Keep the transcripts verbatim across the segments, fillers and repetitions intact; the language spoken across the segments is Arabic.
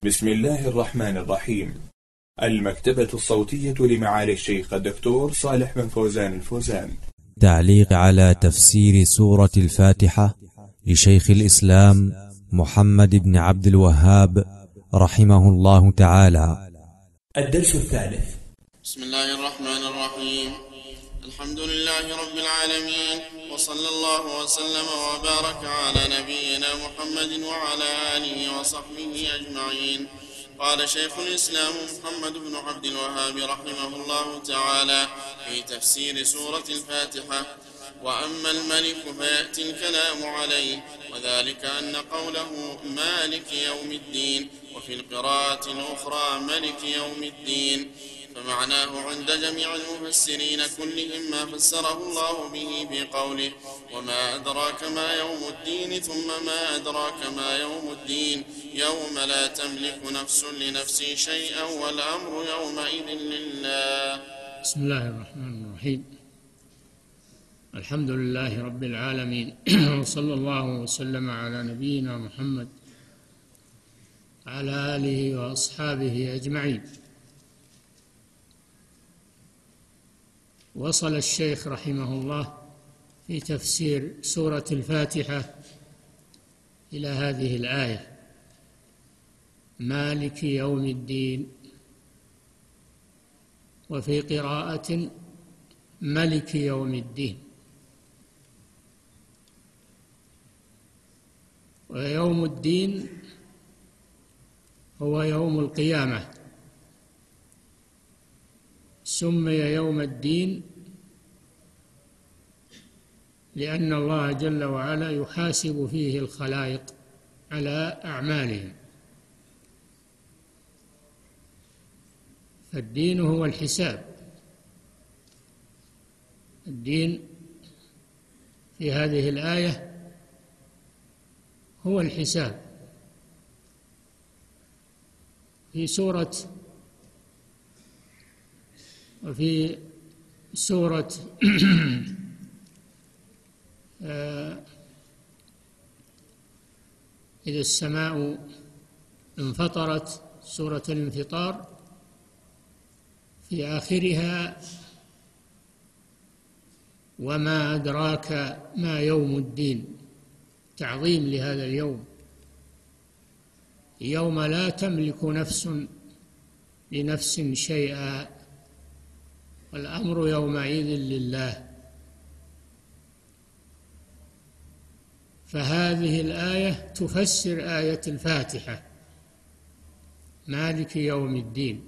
بسم الله الرحمن الرحيم. المكتبة الصوتية لمعالي الشيخ الدكتور صالح بن فوزان الفوزان. تعليق على تفسير سورة الفاتحة لشيخ الإسلام محمد بن عبد الوهاب رحمه الله تعالى. الدرس الثالث. بسم الله الرحمن الرحيم. الحمد لله رب العالمين، وصلى الله وسلم وبارك على نبينا محمد وعلى آله وصحبه أجمعين. قال شيخ الإسلام محمد بن عبد الوهاب رحمه الله تعالى في تفسير سورة الفاتحة: وأما الملك فيأتي الكلام عليه، وذلك أن قوله مالك يوم الدين، وفي القراءة الأخرى ملك يوم الدين، فمعناه عند جميع المفسرين كلهم ما فسره الله به بقوله وما أدراك ما يوم الدين، ثم ما أدراك ما يوم الدين، يوم لا تملك نفس لنفس شيئا والأمر يومئذ لله. بسم الله الرحمن الرحيم. الحمد لله رب العالمين، وصلى الله وسلم على نبينا محمد على آله وأصحابه أجمعين. وصل الشيخ رحمه الله في تفسير سورة الفاتحة إلى هذه الآية: مالك يوم الدين، وفي قراءة ملك يوم الدين. ويوم الدين هو يوم القيامة، سمي يوم الدين لأن الله جل وعلا يحاسب فيه الخلائق على أعمالهم، فالدين هو الحساب. الدين في هذه الآية هو الحساب. في سورة وفي سورة إذا السماء انفطرت، سورة الانفطار، في آخرها وما أدراك ما يوم الدين، تعظيم لهذا اليوم، يوم لا تملك نفس لنفس شيئا والأمر يومئذ لله. فهذه الآية تفسر آية الفاتحة: مالك يوم الدين،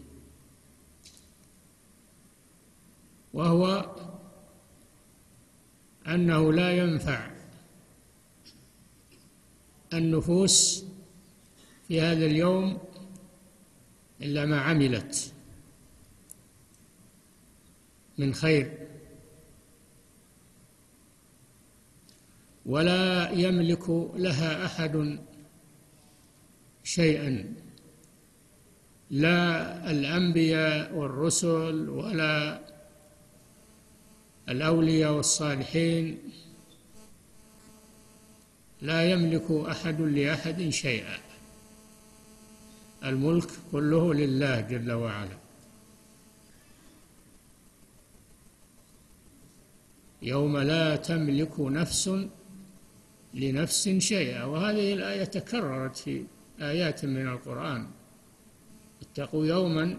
وهو أنه لا ينفع النفوس في هذا اليوم إلا ما عملت من خير، ولا يملك لها أحد شيئا، لا الأنبياء والرسل ولا الأولياء والصالحين، لا يملك أحد لأحد شيئا، الملك كله لله جل وعلا. يوم لا تملك نفس لنفس شيئا. وهذه الآية تكررت في آيات من القرآن: اتقوا يوما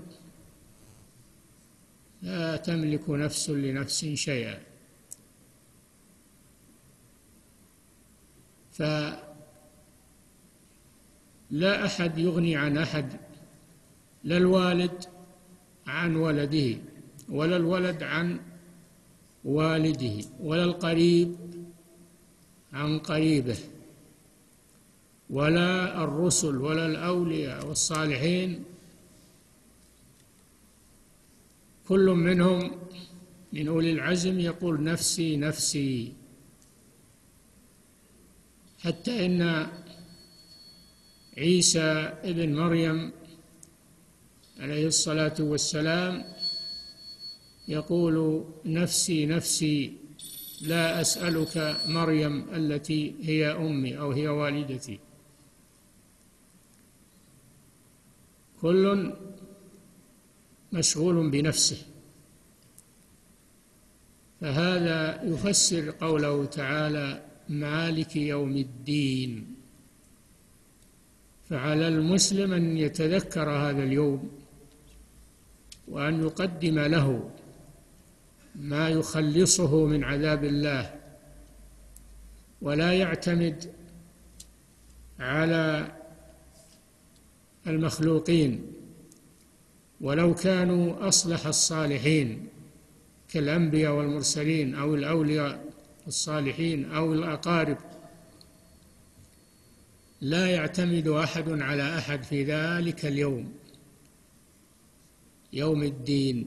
لا تملك نفس لنفس شيئا. فلا أحد يغني عن أحد، لا الوالد عن ولده، ولا الولد عن والده، ولا القريب عن قريبه، ولا الرسل ولا الأولياء والصالحين، كل منهم من أولي العزم يقول نفسي نفسي. حتى إن عيسى ابن مريم عليه الصلاة والسلام يقول نفسي نفسي لا أسألك مريم التي هي أمي أو هي والدتي. كل مشغول بنفسه. فهذا يفسر قوله تعالى مالك يوم الدين. فعلى المسلم أن يتذكر هذا اليوم وأن يقدم له ما يخلصه من عذاب الله، ولا يعتمد على المخلوقين ولو كانوا أصلح الصالحين كالأنبياء والمرسلين أو الأولياء الصالحين أو الأقارب. لا يعتمد أحد على أحد في ذلك اليوم، يوم الدين.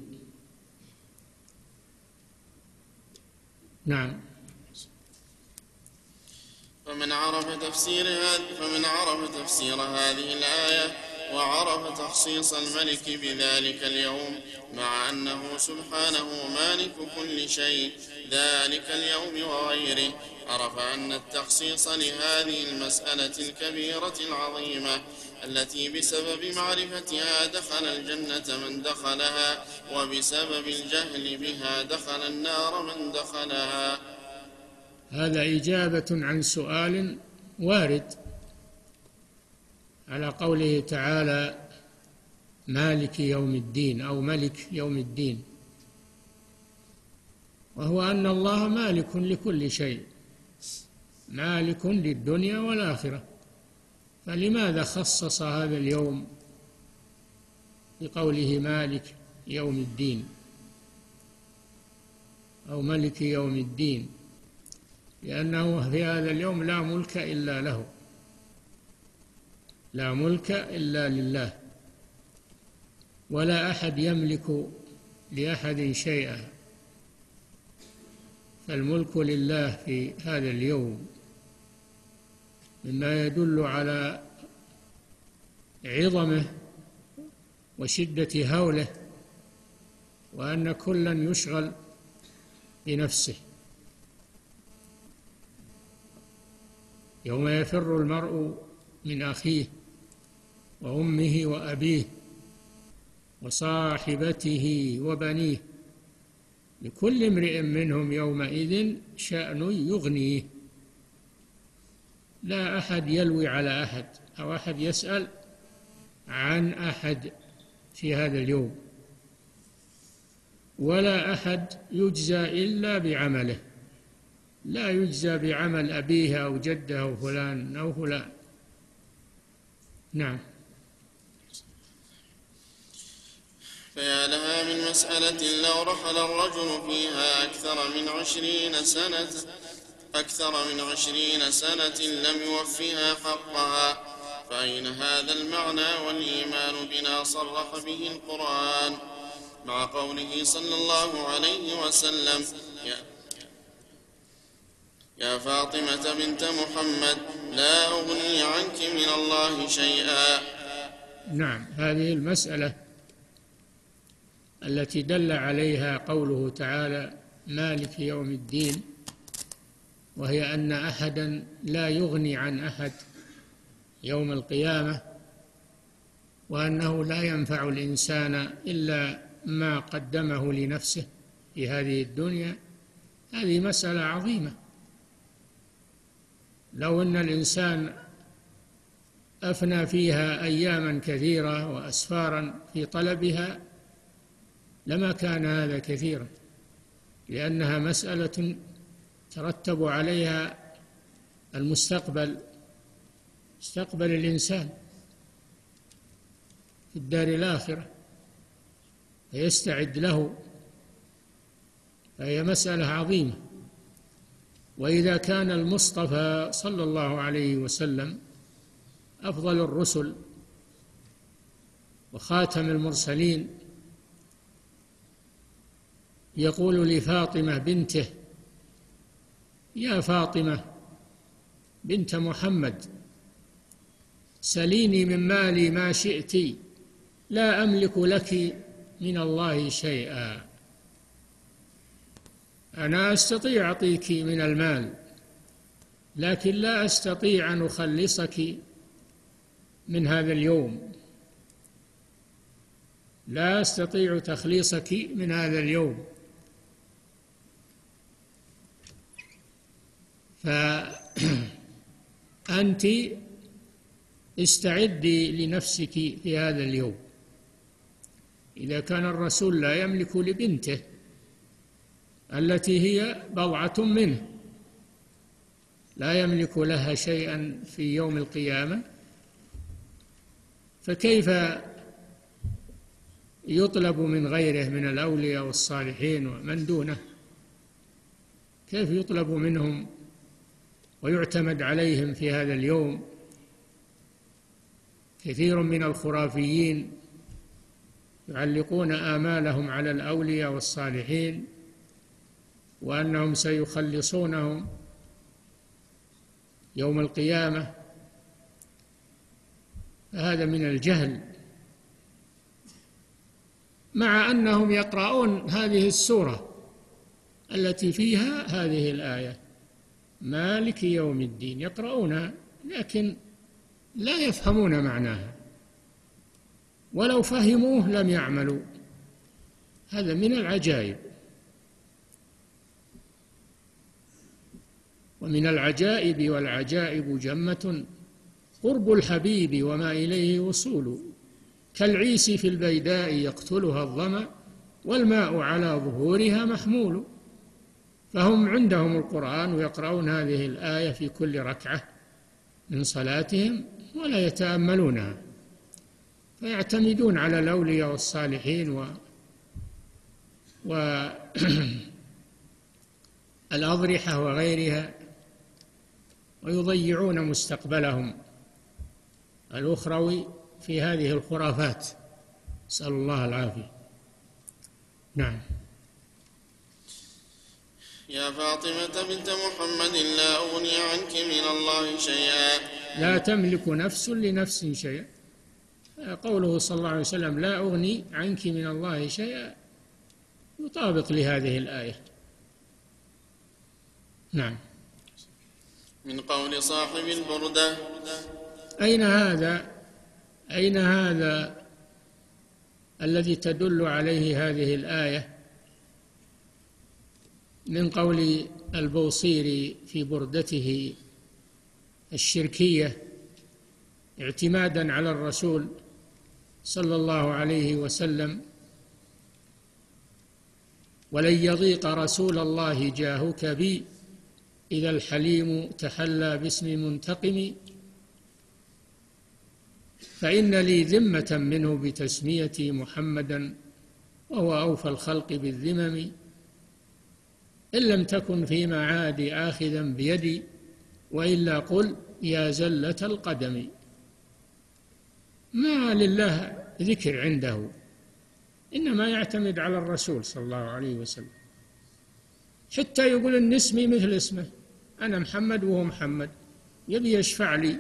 نعم. فمن عرف تفسير هذه فمن عرف تفسير هذه الآية وعرف تخصيص الملك بذلك اليوم مع أنه سبحانه مالك كل شيء ذلك اليوم وغيره، عرف أن التخصيص لهذه المسألة الكبيرة العظيمة التي بسبب معرفتها دخل الجنة من دخلها، وبسبب الجهل بها دخل النار من دخلها. هذا إجابة عن سؤال وارد على قوله تعالى مالك يوم الدين أو ملك يوم الدين، وهو أن الله مالك لكل شيء، مالك للدنيا والآخرة. فلماذا خصص هذا اليوم بقوله مالك يوم الدين أو ملك يوم الدين؟ لأنه في هذا اليوم لا ملك إلا له، لا ملك إلا لله، ولا أحد يملك لأحد شيئا، فالملك لله في هذا اليوم، مما يدل على عظمه وشدة هوله، وأن كلا يشغل بنفسه. يوم يفر المرء من أخيه وأمه وأبيه وصاحبته وبنيه لكل امرئ منهم يومئذ شأن يغنيه. لا أحد يلوي على أحد أو أحد يسأل عن أحد في هذا اليوم، ولا أحد يجزى إلا بعمله، لا يجزى بعمل أبيه أو جده أو فلان أو فلان. نعم. فيا لها من مسألة لو رحل الرجل فيها أكثر من عشرين سنة أكثر من عشرين سنة لم يوفها حقها، فأين هذا المعنى والإيمان بنا صرح به القرآن مع قوله صلى الله عليه وسلم يا, يا فاطمة بنت محمد لا أغني عنك من الله شيئا. نعم، هذه المسألة التي دل عليها قوله تعالى مالك يوم الدين، وهي أن أحدا لا يغني عن أحد يوم القيامة، وأنه لا ينفع الإنسان إلا ما قدمه لنفسه في هذه الدنيا. هذه مسألة عظيمة. لو أن الإنسان أفنى فيها أياما كثيرة وأسفارا في طلبها لما كان هذا كثيرا، لأنها مسألة ترتب عليها المستقبل، مستقبل الإنسان في الدار الآخرة، فيستعد له، فهي مسألة عظيمة. وإذا كان المصطفى صلى الله عليه وسلم أفضل الرسل وخاتم المرسلين يقول لفاطمة بنته يا فاطمة بنت محمد سليني من مالي ما شئت لا أملك لك من الله شيئا. أنا أستطيع أعطيك من المال، لكن لا أستطيع أن أخلصك من هذا اليوم، لا أستطيع تخليصك من هذا اليوم. فأنت استعدي لنفسك في هذا اليوم. إذا كان الرسول لا يملك لبنته التي هي بضعة منه، لا يملك لها شيئا في يوم القيامة، فكيف يطلب من غيره من الأولياء والصالحين ومن دونه؟ كيف يطلب منهم ويعتمد عليهم في هذا اليوم؟ كثير من الخرافيين يعلقون آمالهم على الأولياء والصالحين وأنهم سيخلصونهم يوم القيامة، فهذا من الجهل، مع أنهم يقرؤون هذه السورة التي فيها هذه الآية مالك يوم الدين، يقرؤونها لكن لا يفهمون معناها، ولو فهموه لم يعملوا. هذا من العجائب. ومن العجائب والعجائب جمة قرب الحبيب وما إليه وصول، كالعيس في البيداء يقتلها الظمأ والماء على ظهورها محمول. فهم عندهم القرآن ويقرؤون هذه الآية في كل ركعة من صلاتهم ولا يتأملونها، فيعتمدون على الأولياء والصالحين و والأضرحة وغيرها، ويضيعون مستقبلهم الأخروي في هذه الخرافات، نسأل الله العافية. نعم. يا فاطمة بنت محمد لا أغني عنك من الله شيئا. لا تملك نفس لنفس شيئا. قوله صلى الله عليه وسلم لا أغني عنك من الله شيئا يطابق لهذه الآية. نعم. من قول صاحب البردة. أين هذا أين هذا الذي تدل عليه هذه الآية؟ من قول البوصيري في بردته الشركية اعتمادا على الرسول صلى الله عليه وسلم: ولن يضيق رسول الله جاهك بي إذا الحليم تحلى باسم منتقم، فإن لي ذمة منه بتسميتي محمدا وهو أوفى الخلق بالذمم، إن لم تكن في معادي آخذا بيدي وإلا قل يا زلة القدم. ما لله ذكر عنده، إنما يعتمد على الرسول صلى الله عليه وسلم، حتى يقول إن اسمي مثل اسمه، أنا محمد وهو محمد، يبي يشفع لي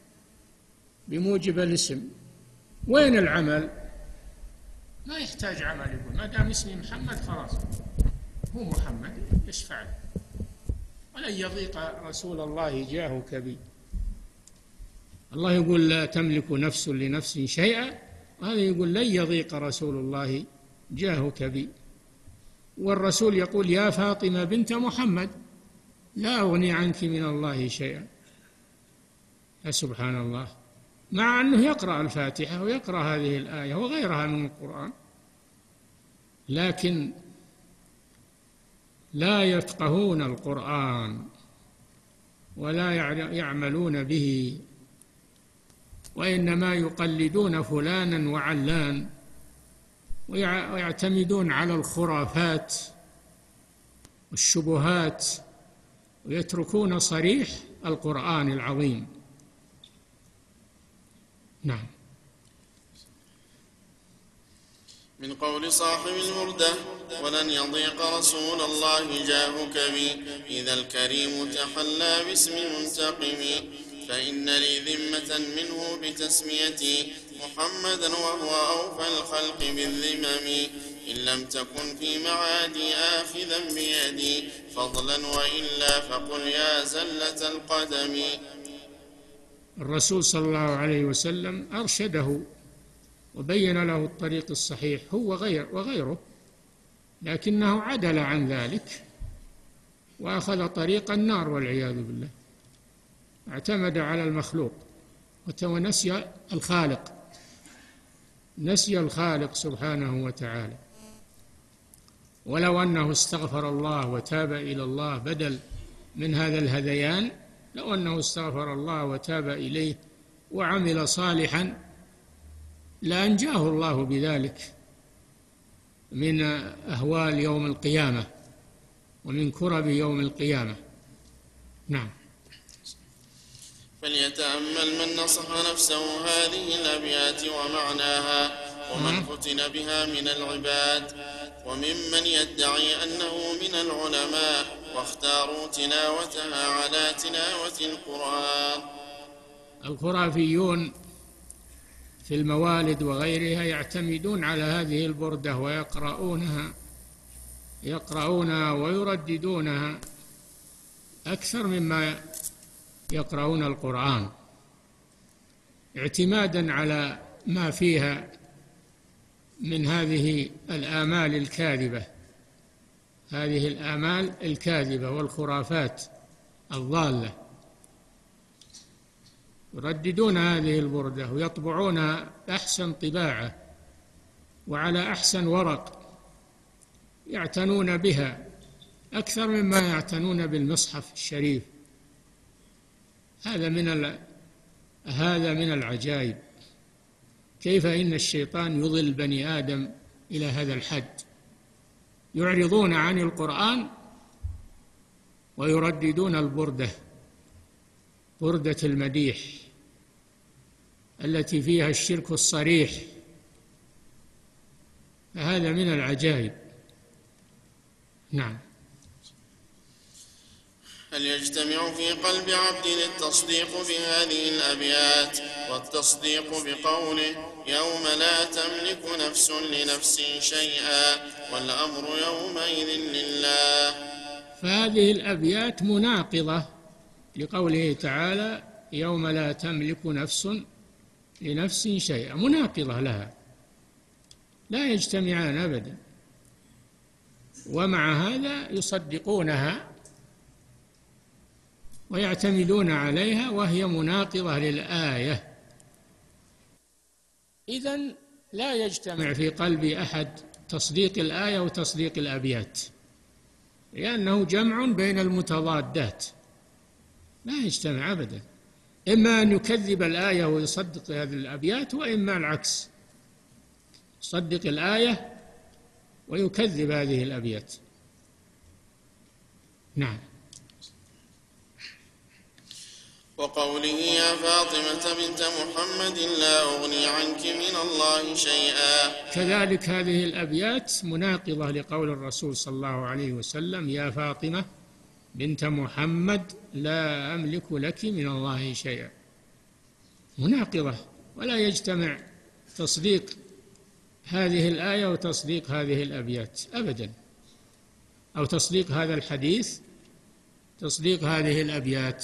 بموجب الاسم. وين العمل؟ ما يحتاج عمل، يقول ما دام اسمي محمد خلاص هو محمد يشفع لي. ولن يضيق رسول الله جاهك بي. الله يقول لا تملك نفس لنفس شيئا، وهذا يقول لن يضيق رسول الله جاهك بي. والرسول يقول يا فاطمة بنت محمد لا أغني عنك من الله شيئا. يا سبحان الله، مع أنه يقرأ الفاتحة ويقرأ هذه الآية وغيرها من القرآن، لكن لا يفقهون القرآن ولا يعملون به، وإنما يقلدون فلانا وعلان ويعتمدون على الخرافات والشبهات ويتركون صريح القرآن العظيم. نعم. من قول صاحب المردة ولن يضيق رسول الله جاهك بي إذا الكريم تحلى باسم منتقم، فإن لي ذمة منه بتسميتي محمدا وهو أوفى الخلق بالذمم، إن لم تكن في معادي آخذا بيدي فضلا وإلا فقل يا زلة القدم. الرسول صلى الله عليه وسلم أرشده وبين له الطريق الصحيح هو غير وغيره، لكنه عدل عن ذلك وأخذ طريق النار والعياذ بالله، اعتمد على المخلوق ونسي الخالق، نسي الخالق سبحانه وتعالى. ولو أنه استغفر الله وتاب إلى الله بدل من هذا الهذيان، لو أنه استغفر الله وتاب إليه وعمل صالحا لأنجاه الله بذلك من أهوال يوم القيامة ومن كرب يوم القيامة. نعم. فليتأمل من نصح نفسه هذه الأبيات ومعناها ومن فتن بها من العباد وممن يدعي أنه من العلماء واختاروا تلاوتها على تلاوة القرآن. الخرافيون في الموالد وغيرها يعتمدون على هذه البردة ويقرؤونها يقرؤونها ويرددونها أكثر مما يقرؤون القرآن، اعتمادا على ما فيها من هذه الآمال الكاذبة، هذه الآمال الكاذبة والخرافات الضالة. يرددون هذه البردة ويطبعونها أحسن طباعة وعلى أحسن ورق، يعتنون بها أكثر مما يعتنون بالمصحف الشريف. هذا من ال... هذا من العجائب، كيف إن الشيطان يضل بني آدم إلى هذا الحد، يعرضون عن القرآن ويرددون البردة، بردة المديح التي فيها الشرك الصريح. فهذا من العجائب. نعم. هل يجتمع في قلب عبد التصديق بهذه الأبيات والتصديق بقوله يوم لا تملك نفس لنفس شيئا والأمر يومئذ لله؟ فهذه الأبيات مناقضة لقوله تعالى يوم لا تملك نفس لنفس شيئا، مناقضة لها، لا يجتمعان أبدا. ومع هذا يصدقونها ويعتمدون عليها وهي مناقضة للآية. إذن لا يجتمع في قلب أحد تصديق الآية وتصديق الأبيات، لأنه جمع بين المتضادات، لا يجتمع أبدا. إما أن يكذب الآية ويصدق هذه الأبيات، وإما العكس، يصدق الآية ويكذب هذه الأبيات. نعم. وقوله يا فاطمة بنت محمد لا أغني عنك من الله شيئا، كذلك هذه الأبيات مناقضة لقول الرسول صلى الله عليه وسلم يا فاطمة بنت محمد لا أملك لك من الله شيئا، مناقضة، ولا يجتمع تصديق هذه الآية وتصديق هذه الأبيات أبدا، أو تصديق هذا الحديث تصديق هذه الأبيات،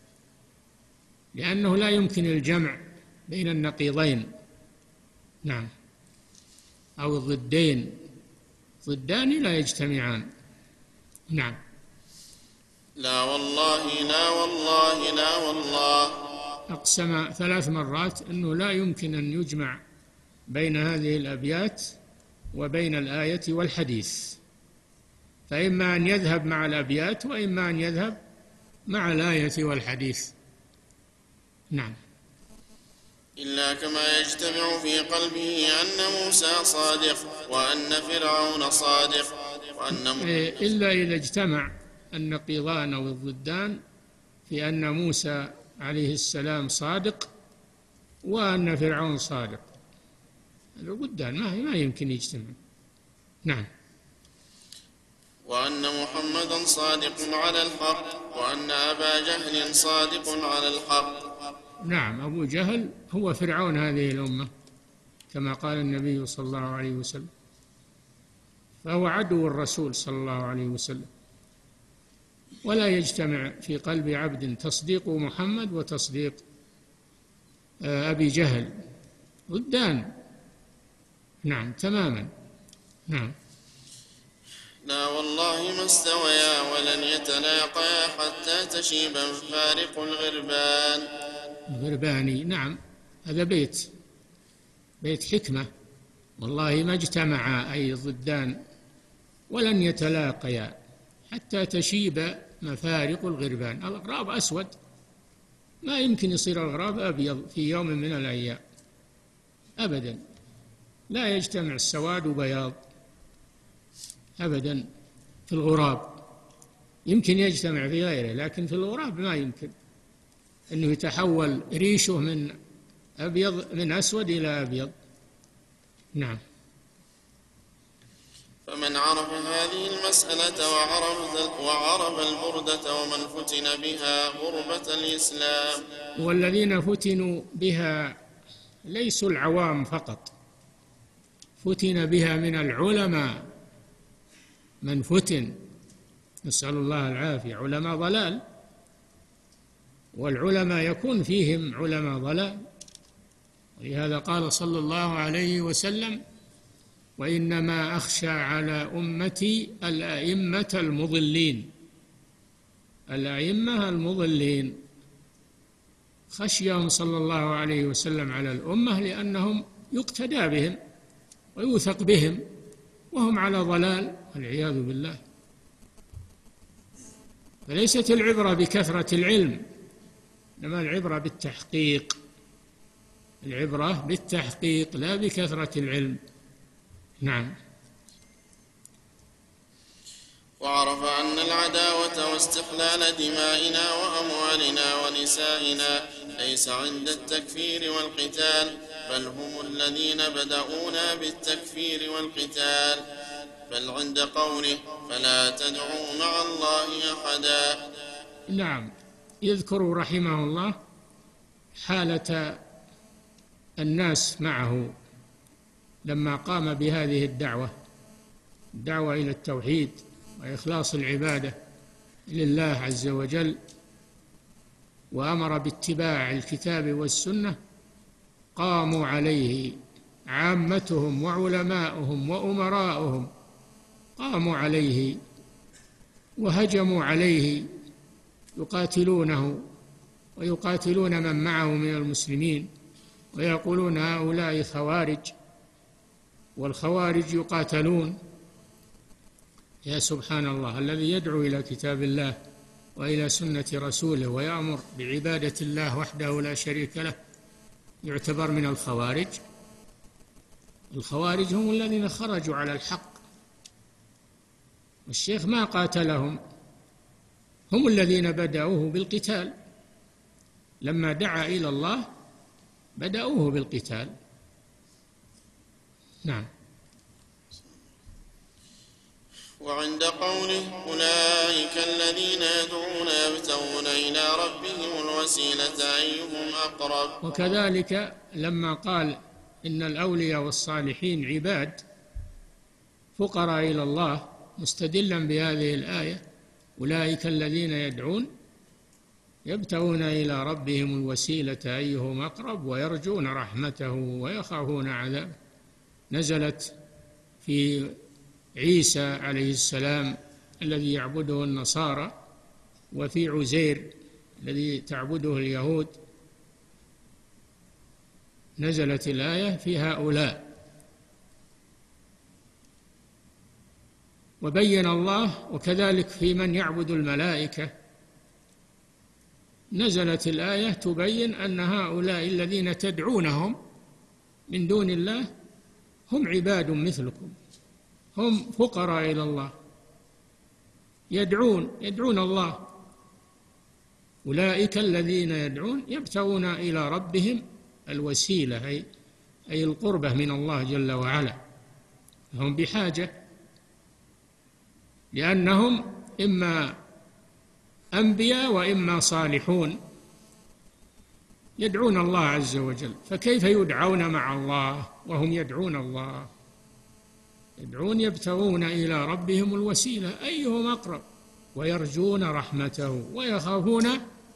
لأنه لا يمكن الجمع بين النقيضين. نعم. أو الضدين، ضدان لا يجتمعان. نعم. لا والله لا والله لا والله، أقسم ثلاث مرات أنه لا يمكن أن يجمع بين هذه الأبيات وبين الآية والحديث، فإما أن يذهب مع الأبيات وإما أن يذهب مع الآية والحديث. نعم. إلا كما يجتمع في قلبه أن موسى صادق وأن فرعون صادق وأن إلا إذا اجتمع النقيضان أو الضدان في أن موسى عليه السلام صادق وأن فرعون صادق، الضدان ما يمكن يجتمع. نعم. وأن محمدا صادق على الحق وأن أبا جهل صادق على الحق. نعم، أبو جهل هو فرعون هذه الأمة كما قال النبي صلى الله عليه وسلم، فهو عدو الرسول صلى الله عليه وسلم. ولا يجتمع في قلب عبد تصديق محمد وتصديق أبي جهل، ضدان نعم تماما. نعم. لا والله ما استويا ولن يتلاقيا حتى تشيب فارق الغربان. الغرباني، نعم، هذا بيت بيت حكمة. والله ما اجتمعا أي ضدان ولن يتلاقيا حتى تشيب مفارق الغربان. الغراب أسود، ما يمكن يصير الغراب أبيض في يوم من الأيام أبدا، لا يجتمع السواد وبياض أبدا في الغراب. يمكن يجتمع في غيره، لكن في الغراب ما يمكن أنه يتحول ريشه من أبيض من أسود إلى أبيض. نعم. فمن عرف هذه المسألة وعرف, وعرف البردة ومن فتن بها غربة الإسلام. والذين فتنوا بها ليسوا العوام فقط، فتن بها من العلماء من فتن، نسأل الله العافية، علماء ضلال، والعلماء يكون فيهم علماء ضلال. ولهذا قال صلى الله عليه وسلم: وإنما أخشى على أمتي الأئمة المضلين. الأئمة المضلين خشيهم صلى الله عليه وسلم على الأمة لأنهم يقتدى بهم ويوثق بهم وهم على ضلال والعياذ بالله. فليست العبرة بكثرة العلم، إنما العبرة بالتحقيق، العبرة بالتحقيق لا بكثرة العلم. نعم. وعرف أن العداوة واستحلال دمائنا وأموالنا ونسائنا ليس عند التكفير والقتال، بل هم الذين بدأونا بالتكفير والقتال، بل عند قوله: فلا تدعوا مع الله أحدا. نعم. يذكر رحمه الله حالة الناس معه لما قام بهذه الدعوة، الدعوة إلى التوحيد وإخلاص العبادة لله عز وجل، وأمر باتباع الكتاب والسنة. قاموا عليه عامتهم وعلماؤهم وأمراؤهم، قاموا عليه وهجموا عليه يقاتلونه ويقاتلون من معه من المسلمين، ويقولون هؤلاء خوارج، والخوارج يقاتلون. يا سبحان الله، الذي يدعو إلى كتاب الله وإلى سنة رسوله ويأمر بعبادة الله وحده لا شريك له يعتبر من الخوارج. الخوارج هم الذين خرجوا على الحق، والشيخ ما قاتلهم، هم الذين بدأوه بالقتال. لما دعا إلى الله بدأوه بالقتال. نعم. وعند قوله: أولئك الذين يدعون يبتغون إلى ربهم الوسيلة أيهم أقرب. وكذلك لما قال إن الأولياء والصالحين عباد فقراء إلى الله، مستدلا بهذه الآية: أولئك الذين يدعون يبتغون إلى ربهم الوسيلة أيهم أقرب ويرجون رحمته ويخافون عذابه. نزلت في عيسى عليه السلام الذي يعبده النصارى، وفي عزير الذي تعبده اليهود. نزلت الآية في هؤلاء. وبين الله وكذلك في من يعبد الملائكة، نزلت الآية تبين أن هؤلاء الذين تدعونهم من دون الله هم عباد مثلكم، هم فقراء إلى الله، يدعون يدعون الله. أولئك الذين يدعون يبتغون إلى ربهم الوسيلة، أي أي القربة من الله جل وعلا. هم بحاجة، لأنهم إما أنبياء وإما صالحون يدعون الله عز وجل، فكيف يدعون مع الله وهم يدعون الله؟ يدعون يبتغون إلى ربهم الوسيلة أيهم أقرب ويرجون رحمته ويخافون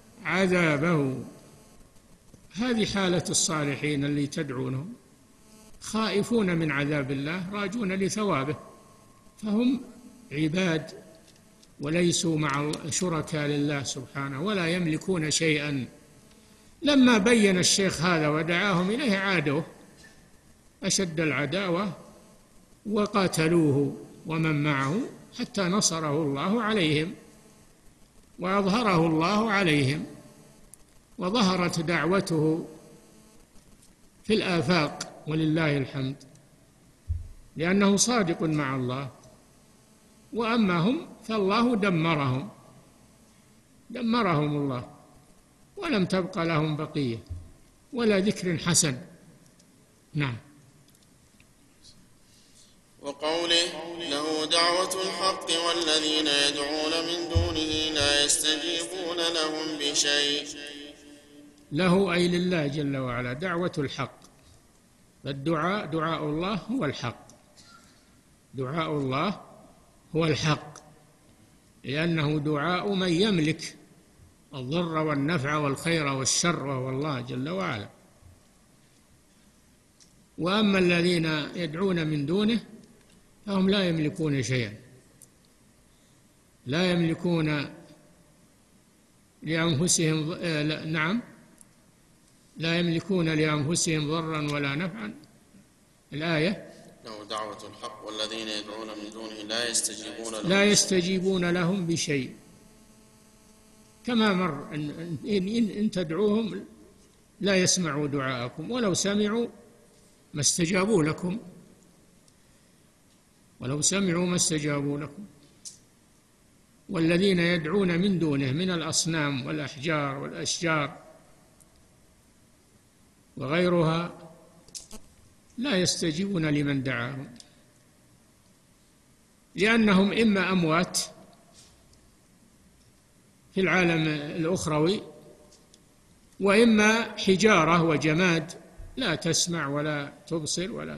عذابه. هذه حالة الصالحين اللي تدعونهم. خائفون من عذاب الله راجون لثوابه، فهم عباد وليسوا مع شركاء لله سبحانه ولا يملكون شيئا. لما بين الشيخ هذا ودعاهم إليه عادوه أشد العداوة وقاتلوه ومن معه حتى نصره الله عليهم وأظهره الله عليهم، وظهرت دعوته في الآفاق ولله الحمد، لأنه صادق مع الله. وأما هم فالله دمرهم دمرهم الله، ولم تبق لهم بقية ولا ذكر حسن. نعم. وقوله له دعوة الحق والذين يدعون من دونه لا يستجيبون لهم بشيء. له أي لله جل وعلا دعوة الحق، فالدعاء دعاء الله هو الحق، دعاء الله هو الحق، لأنه دعاء من يملك الضر والنفع والخير والشر وهو الله جل وعلا. وأما الذين يدعون من دونه فهم لا يملكون شيئا، لا يملكون لأنفسهم لا نعم لا يملكون لأنفسهم ضرا ولا نفعا. الآية له دعوة الحق والذين يدعون من دونه لا يستجيبون لهم لا يستجيبون لهم بشيء، كما مر إن, إن, إن تدعوهم لا يسمعوا دعاءكم، ولو سمعوا ما استجابوا لكم ولو سمعوا ما استجابوا لكم. والذين يدعون من دونه من الأصنام والأحجار والأشجار وغيرها لا يستجيبون لمن دعاهم، لأنهم إما أموات في العالم الأخروي، وإما حجارة وجماد لا تسمع ولا تبصر ولا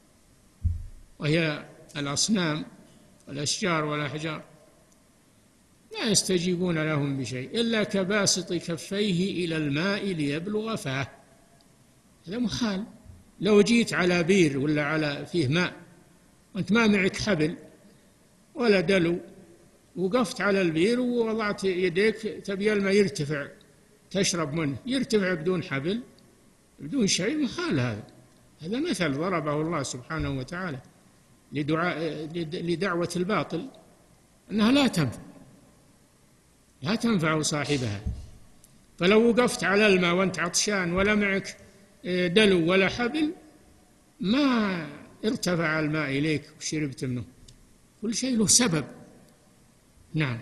وهي الأصنام والأشجار والأحجار، لا يستجيبون لهم بشيء إلا كباسط كفيه إلى الماء ليبلغ فاه. هذا محال. لو جيت على بير ولا على فيه ماء وأنت ما معك حبل ولا دلو، وقفت على البير ووضعت يديك تبي الماء يرتفع تشرب منه، يرتفع بدون حبل بدون شيء، محال. هذا هذا مثل ضربه الله سبحانه وتعالى لدعاء لدعوة الباطل أنها لا تنفع لا تنفع صاحبها. فلو وقفت على الماء وأنت عطشان ولا معك دلو ولا حبل ما ارتفع الماء إليك وشربت منه. كل شيء له سبب. نعم.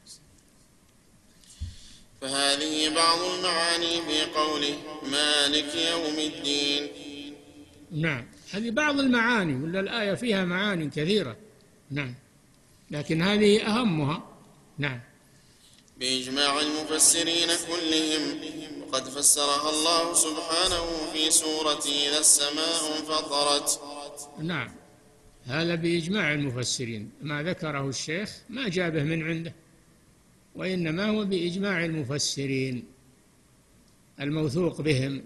فهذه بعض المعاني في قوله مالك يوم الدين. نعم، هذه بعض المعاني، ولا الآية فيها معاني كثيرة. نعم، لكن هذه أهمها. نعم. بإجماع المفسرين كلهم، وقد فسرها الله سبحانه في سورة إذا السماء انفطرت. نعم، هذا بإجماع المفسرين، ما ذكره الشيخ ما جابه من عنده، وإنما هو بإجماع المفسرين الموثوق بهم.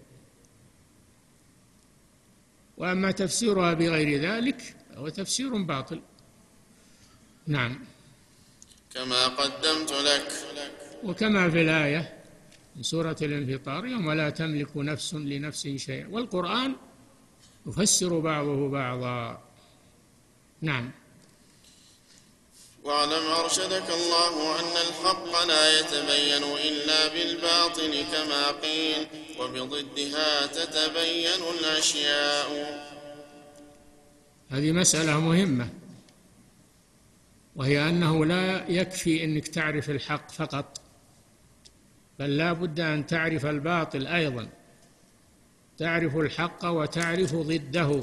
وأما تفسيرها بغير ذلك هو تفسير باطل. نعم. كما قدمت لك. وكما في الآية من سورة الانفطار يوم لا تملك نفس لنفس شيئا، والقرآن يفسر بعضه بعضا. نعم. واعلم أرشدك الله أن الحق لا يتبين إلا بالباطل كما قيل، وبضدها تتبين الأشياء. هذه مسألة مهمة، وهي أنه لا يكفي أنك تعرف الحق فقط، بل لا بد أن تعرف الباطل أيضا، تعرف الحق وتعرف ضده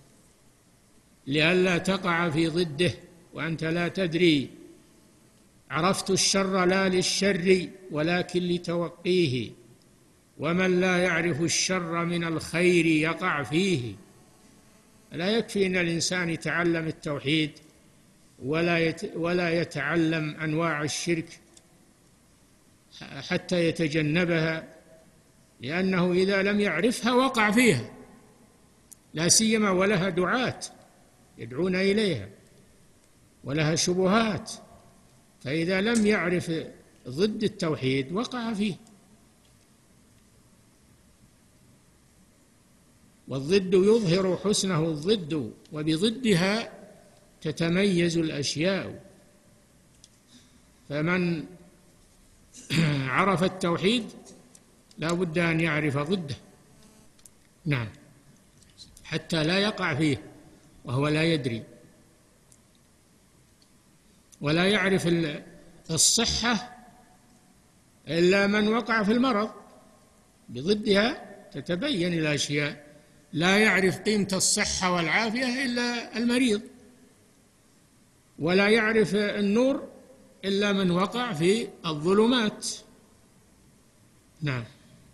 لئلا تقع في ضده وأنت لا تدري. عرفت الشر لا للشر ولكن لتوقيه، ومن لا يعرف الشر من الخير يقع فيه. لا يكفي أن الإنسان يتعلم التوحيد ولا ولا يتعلم أنواع الشرك حتى يتجنبها، لأنه إذا لم يعرفها وقع فيها. لا سيما ولها دعاة يدعون إليها ولها شبهات، فإذا لم يعرف ضد التوحيد وقع فيه. والضد يظهر حسنه الضد، وبضدها تتميز الأشياء. فمن عرف التوحيد لا بد أن يعرف ضده، نعم، حتى لا يقع فيه وهو لا يدري. ولا يعرف الصحة إلا من وقع في المرض، بضدها تتبين الأشياء. لا يعرف قيمة الصحة والعافية إلا المريض، ولا يعرف النور إلا من وقع في الظلمات، نعم.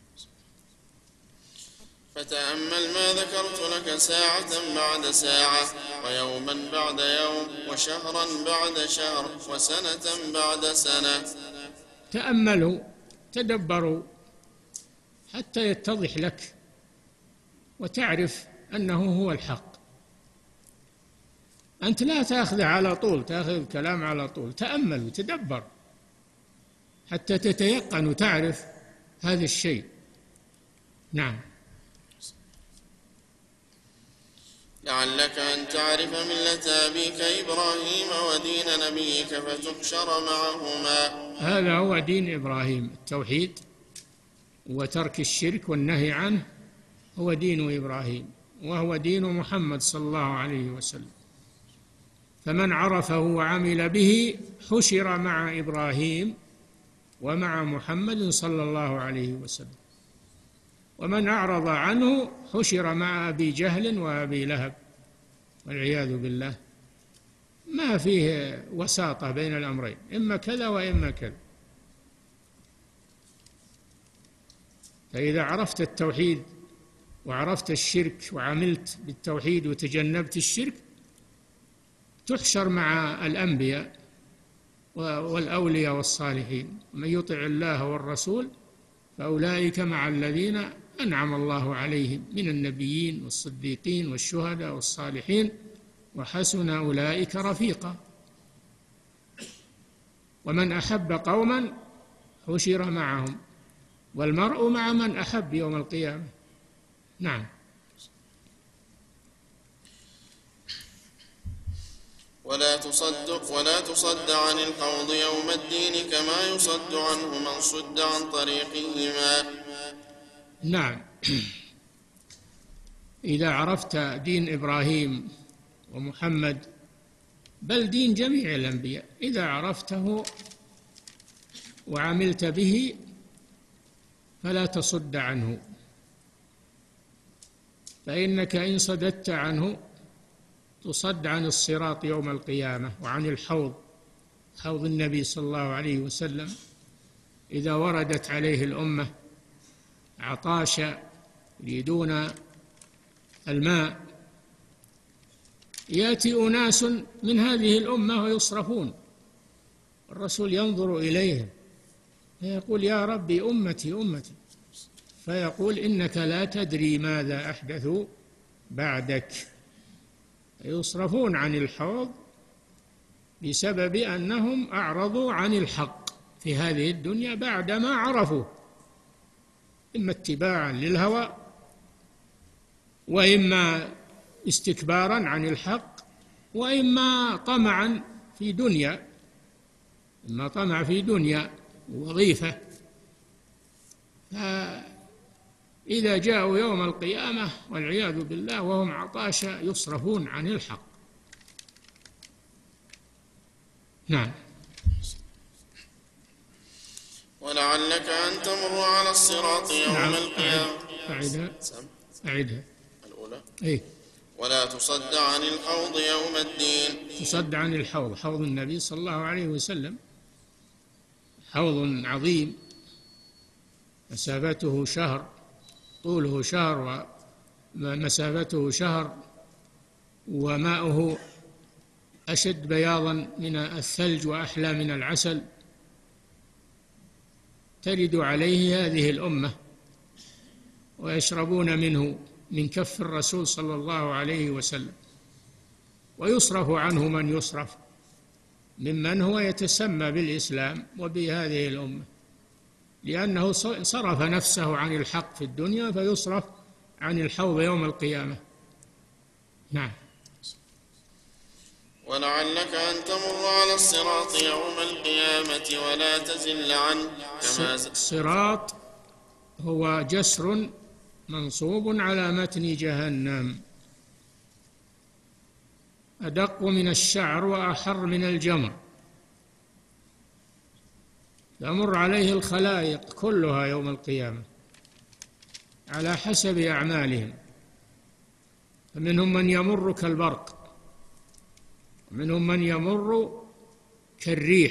فتأمل ما ذكرت لك ساعة بعد ساعة، ويوما بعد يوم، وشهرا بعد شهر، وسنة بعد سنة. تأملوا، تدبروا حتى يتضح لك وتعرف أنه هو الحق. أنت لا تأخذ على طول، تأخذ الكلام على طول، تأمل وتدبر حتى تتيقن وتعرف هذا الشيء، نعم. لعلك أن تعرف ملة أبيك إبراهيم ودين نبيك فتحشر معهما. هذا هو دين إبراهيم، التوحيد وترك الشرك والنهي عنه هو دين إبراهيم، وهو دين محمد صلى الله عليه وسلم. فمن عرفه وعمل به حشر مع إبراهيم ومع محمد صلى الله عليه وسلم، ومن أعرض عنه حشر مع أبي جهل وأبي لهب والعياذ بالله. ما فيه وساطة بين الأمرين، إما كذا وإما كذا. فإذا عرفت التوحيد وعرفت الشرك وعملت بالتوحيد وتجنبت الشرك تحشر مع الأنبياء والأولياء والصالحين. ومن يطع الله والرسول فأولئك مع الذين أنعم الله عليهم من النبيين والصديقين والشهداء والصالحين وحسن أولئك رفيقا. ومن أحب قوما حشر معهم، والمرء مع من أحب يوم القيامة، نعم. ولا تصدق ولا تصد عن الحوض يوم الدين كما يصد عنه من صد عن طريقهما. نعم. إذا عرفت دين إبراهيم ومحمد، بل دين جميع الأنبياء، إذا عرفته وعملت به فلا تصد عنه، فإنك إن صددت عنه تصد عن الصراط يوم القيامة وعن الحوض، حوض النبي صلى الله عليه وسلم. إذا وردت عليه الأمة عطاشا يريدون الماء، يأتي أناس من هذه الأمة ويصرفون، الرسول ينظر إليهم فيقول يا ربي أمتي أمتي، فيقول إنك لا تدري ماذا أحدثوا بعدك. يصرفون عن الحوض بسبب أنهم أعرضوا عن الحق في هذه الدنيا بعدما عرفوا، إما اتباعا للهوى وإما استكبارا عن الحق وإما طمعا في دنيا، إما طمع في دنيا وظيفة. فإذا جاءوا يوم القيامة والعياذ بالله وهم عطاشا يصرفون عن الحق، نعم. ولعلك أن تمر على الصراط يوم نعم. القيامة. أعدها أعدها الأولى. إيه؟ ولا تصد عن الحوض يوم الدين. تصد عن الحوض، حوض النبي صلى الله عليه وسلم حوض عظيم مسافته شهر، طوله شهر ومسافته شهر، وماؤه أشد بياضا من الثلج وأحلى من العسل. ترد عليه هذه الأمة ويشربون منه من كف الرسول صلى الله عليه وسلم، ويصرف عنه من يصرف ممن هو يتسمى بالإسلام وبهذه الأمة، لأنه صرف نفسه عن الحق في الدنيا فيصرف عن الحوض يوم القيامة. نعم. ولعلك أن تمر على الصراط يوم القيامة ولا تزل عنه كما زل. الصراط هو جسر منصوب على متن جهنم، أدق من الشعر وأحر من الجمر، تمر عليه الخلائق كلها يوم القيامة على حسب أعمالهم، فمنهم من يمر كالبرق، ومنهم من يمر كالريح،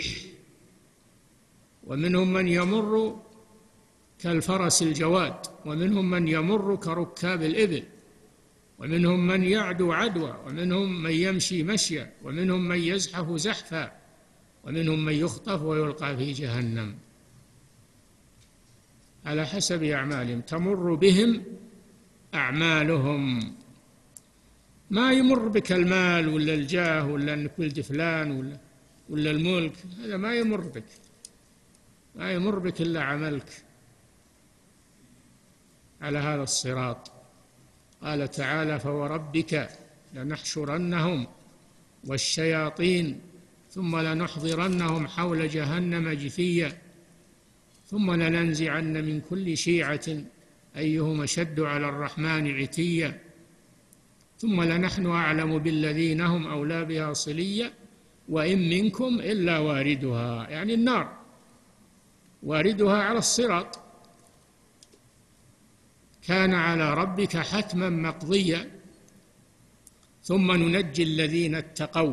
ومنهم من يمر كالفرس الجواد، ومنهم من يمر كركاب الإبل، ومنهم من يعدو عدوى، ومنهم من يمشي مشيا، ومنهم من يزحف زحفا، ومنهم من يخطف ويلقى في جهنم على حسب أعمالهم، تمر بهم أعمالهم. ما يمر بك المال ولا الجاه ولا أنك ولد فلان ولا, ولا الملك، هذا ما يمر بك، ما يمر بك إلا عملك على هذا الصراط. قال تعالى: فوربك لنحشرنهم والشياطين ثم لنحضرنهم حول جهنم جثيا ثم لننزعن من كل شيعة أيهم أشد على الرحمن عتيا ثم لنحن أعلم بالذين هم أولى بها صليا وإن منكم إلا واردها، يعني النار، واردها على الصراط، كان على ربك حتما مقضيا ثم ننجي الذين اتقوا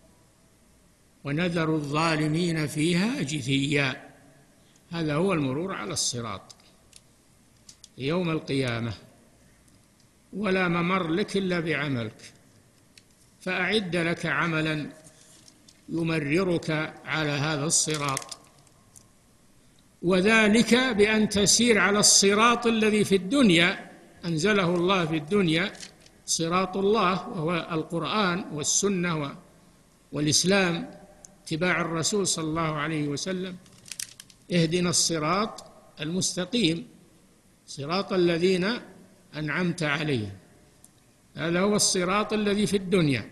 ونذر الظالمين فيها جثيا. هذا هو المرور على الصراط يوم القيامة، ولا ممر لك إلا بعملك، فأعد لك عملا يمررك على هذا الصراط، وذلك بأن تسير على الصراط الذي في الدنيا أنزله الله في الدنيا، صراط الله وهو القرآن والسنة والإسلام، اتباع الرسول صلى الله عليه وسلم. اهدنا الصراط المستقيم صراط الذين أنعمت عليهم، هذا هو الصراط الذي في الدنيا،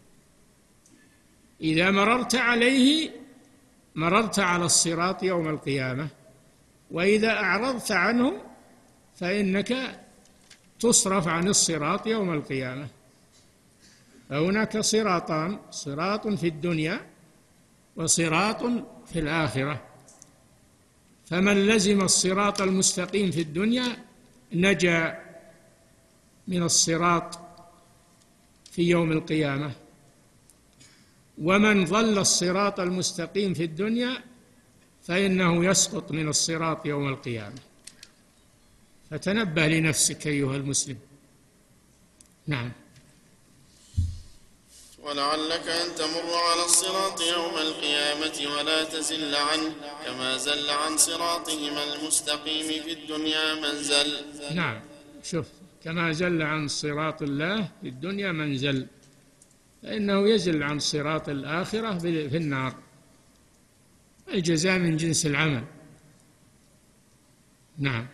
إذا مررت عليه مررت على الصراط يوم القيامة، وإذا أعرضت عنه فإنك تصرف عن الصراط يوم القيامة. فهناك صراطان، صراط في الدنيا وصراط في الآخرة، فمن لزم الصراط المستقيم في الدنيا نجا من الصراط في يوم القيامة، ومن ظل الصراط المستقيم في الدنيا فإنه يسقط من الصراط يوم القيامة. فتنبه لنفسك أيها المسلم. نعم. ولعلك أن تمر على الصراط يوم القيامة ولا تزل عنه كما زل عن صراطهما المستقيم في الدنيا من زل. نعم، شوف، كما زل عن صراط الله في الدنيا من زل، فإنه يزل عن صراط الآخرة في النار. الجزاء من جنس العمل. نعم.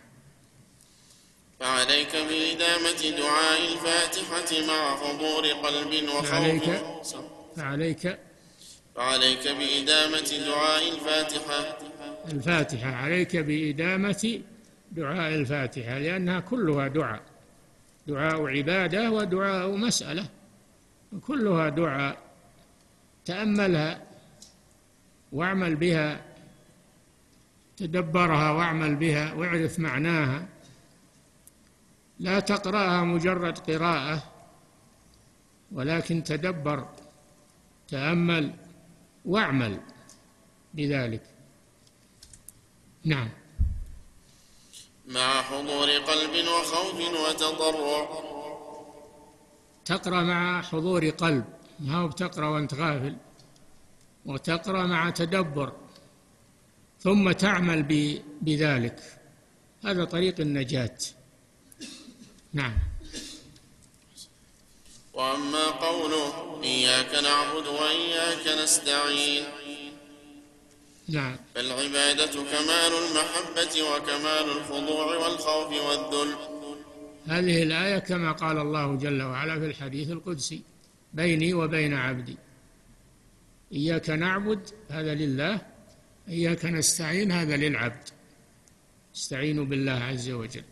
فعليك بإدامة دعاء الفاتحة مع حضور قلب وخوف. فعليك فعليك فعليك بإدامة دعاء الفاتحة الفاتحة عليك بإدامة دعاء الفاتحة، لأنها كلها دعاء، دعاء عبادة ودعاء مسألة، كلها دعاء. تأملها واعمل بها، تدبرها واعمل بها واعرف معناها، لا تقرأها مجرد قراءة، ولكن تدبر، تأمل واعمل بذلك. نعم. مع حضور قلب وخوف وتضرع. تقرأ مع حضور قلب، ما هو بتقرأ وانت غافل، وتقرأ مع تدبر، ثم تعمل بذلك. هذا طريق النجاة. نعم. وأما قوله إياك نعبد وإياك نستعين نعم. فالعبادة كمال المحبة وكمال الخضوع والخوف والذل. هذه الآية كما قال الله جل وعلا في الحديث القدسي: بيني وبين عبدي. إياك نعبد هذا لله، إياك نستعين هذا للعبد، استعينوا بالله عز وجل.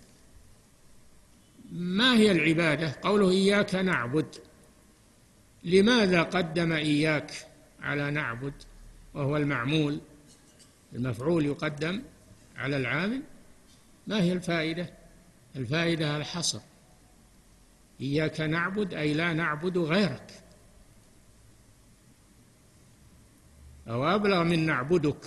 ما هي العبادة؟ قوله إياك نعبد، لماذا قدم إياك على نعبد وهو المعمول؟ المفعول يقدم على العامل. ما هي الفائدة؟ الفائدة الحصر. إياك نعبد أي لا نعبد غيرك، أو أبلغ من نعبدك.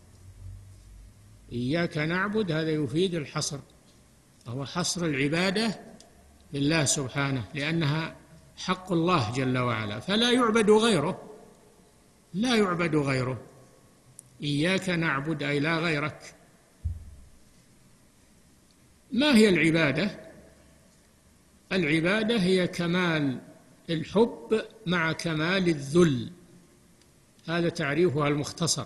إياك نعبد هذا يفيد الحصر، وهو حصر العبادة لله سبحانه، لأنها حق الله جل وعلا، فلا يعبد غيره، لا يعبد غيره. إياك نعبد أي لا غيرك. ما هي العبادة؟ العبادة هي كمال الحب مع كمال الذل، هذا تعريفها المختصر.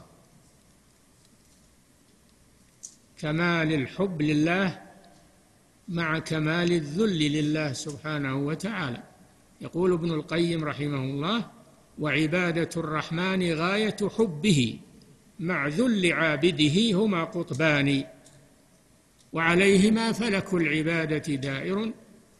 كمال الحب لله مع كمال الذل لله سبحانه وتعالى. يقول ابن القيم رحمه الله: وعبادة الرحمن غاية حبه مع ذل عابده هما قطبان، وعليهما فلك العبادة دائر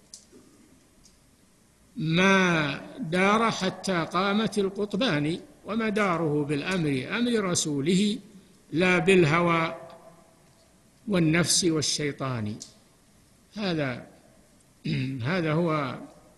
ما دار حتى قامت القطبان، ومداره بالأمر أمر رسوله لا بالهوى والنفس والشيطان. هذا هذا هو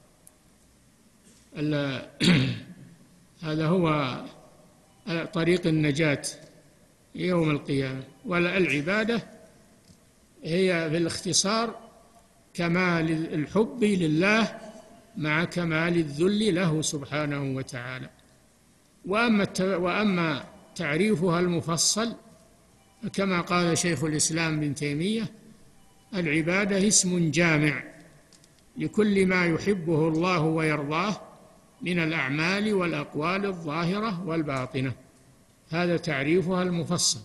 هذا هو طريق النجاة يوم القيامة. والعبادة هي بالاختصار كمال الحب لله مع كمال الذل له سبحانه وتعالى. وأما وأما تعريفها المفصل كما قال شيخ الإسلام ابن تيمية: العبادة اسم جامع لكل ما يحبه الله ويرضاه من الأعمال والأقوال الظاهرة والباطنة. هذا تعريفها المفصل،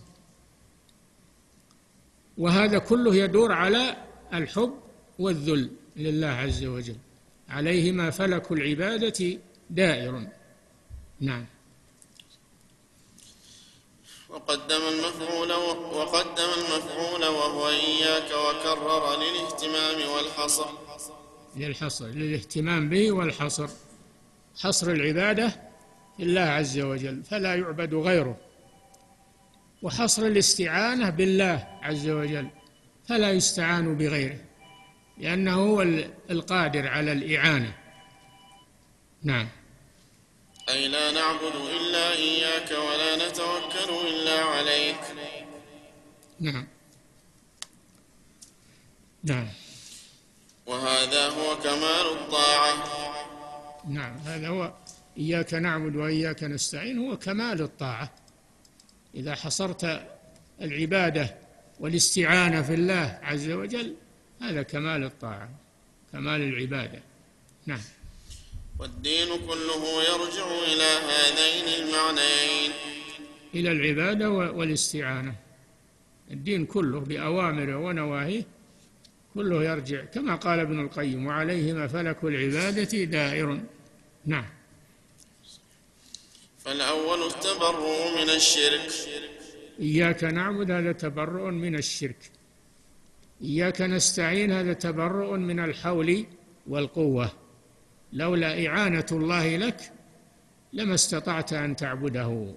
وهذا كله يدور على الحب والذل لله عز وجل، عليهما فلك العبادة دائر. نعم. وقدم المفعول وقدم المفعول وهو إياك، وكرر للاهتمام والحصر. للحصر، للاهتمام به والحصر، حصر العبادة لله عز وجل فلا يعبد غيره، وحصر الاستعانة بالله عز وجل فلا يستعان بغيره، لأنه هو القادر على الإعانة. نعم. أي لا نعبد إلا إياك ولا نتوكل إلا عليك. نعم. نعم. وهذا هو كمال الطاعة. نعم، هذا هو إياك نعبد وإياك نستعين، هو كمال الطاعة. إذا حصرت العبادة والاستعانة في الله عز وجل هذا كمال الطاعة، كمال العبادة. نعم. والدين كله يرجع إلى هذين المعنيين، إلى العبادة والاستعانة. الدين كله بأوامره ونواهيه كله يرجع كما قال ابن القيم: وعليهما فلك العبادة دائر. نعم. فالأول التبرؤ من الشرك. إياك نعبد هذا تبرؤ من الشرك، إياك نستعين هذا تبرؤ من الحول والقوة. لولا إعانة الله لك لما استطعت أن تعبده.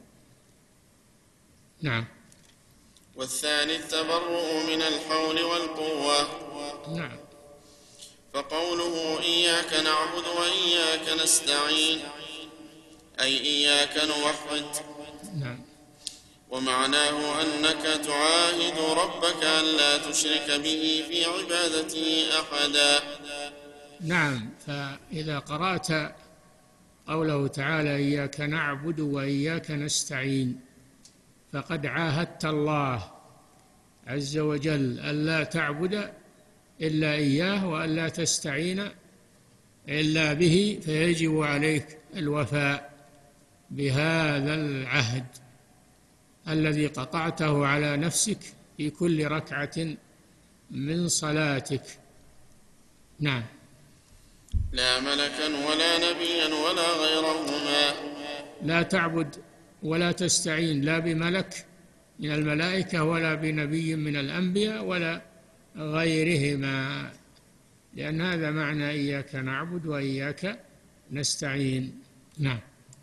نعم. والثاني التبرؤ من الحول والقوة. نعم. فقوله إياك نعبد وإياك نستعين أي إياك نوحد. نعم. ومعناه أنك تعاهد ربك أن لا تشرك به في عبادته أحدا. نعم. فإذا قرأت قوله تعالى إياك نعبد وإياك نستعين فقد عاهدت الله عز وجل أن لا تعبد إلا إياه وأن لا تستعين إلا به، فيجب عليك الوفاء بهذا العهد الذي قطعته على نفسك في كل ركعة من صلاتك. نعم. لا ملكا ولا نبيا ولا غيرهما. لا تعبد ولا تستعين لا بملك من الملائكة ولا بنبي من الأنبياء ولا غيرهما، لأن هذا معنى إياك نعبد وإياك نستعين. نعم.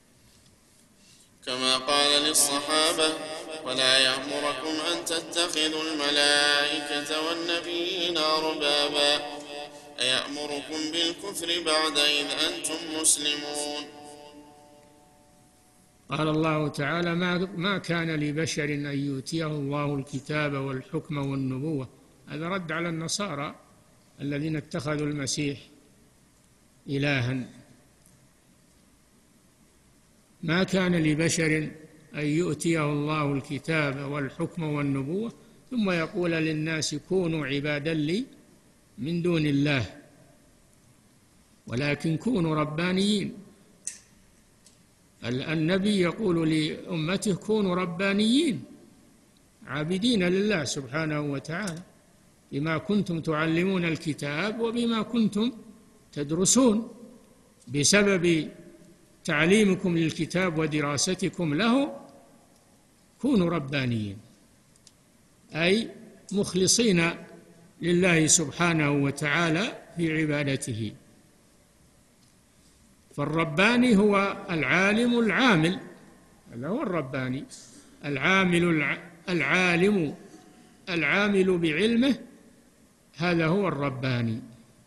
كما قال للصحابة: ولا يأمركم أن تتخذوا الملائكة والنبيين أربابا، أيأمركم بالكفر بعد إذ أنتم مسلمون. قال الله تعالى: ما ما كان لبشر أن يؤتيه الله الكتاب والحكم والنبوة. هذا رد على النصارى الذين اتخذوا المسيح إلها. ما كان لبشر أن يؤتيه الله الكتاب والحكم والنبوة ثم يقول للناس كونوا عبادا لي من دون الله، ولكن كونوا ربانيين. النبي يقول لأمته كونوا ربانيين عابدين لله سبحانه وتعالى بما كنتم تعلمون الكتاب وبما كنتم تدرسون. بسبب تعليمكم للكتاب ودراستكم له كونوا ربانيين، أي مخلصين لله سبحانه وتعالى في عبادته. فالرباني هو العالم العامل، هذا هو الرباني، العامل العالم العامل بعلمه، هذا هو الرباني.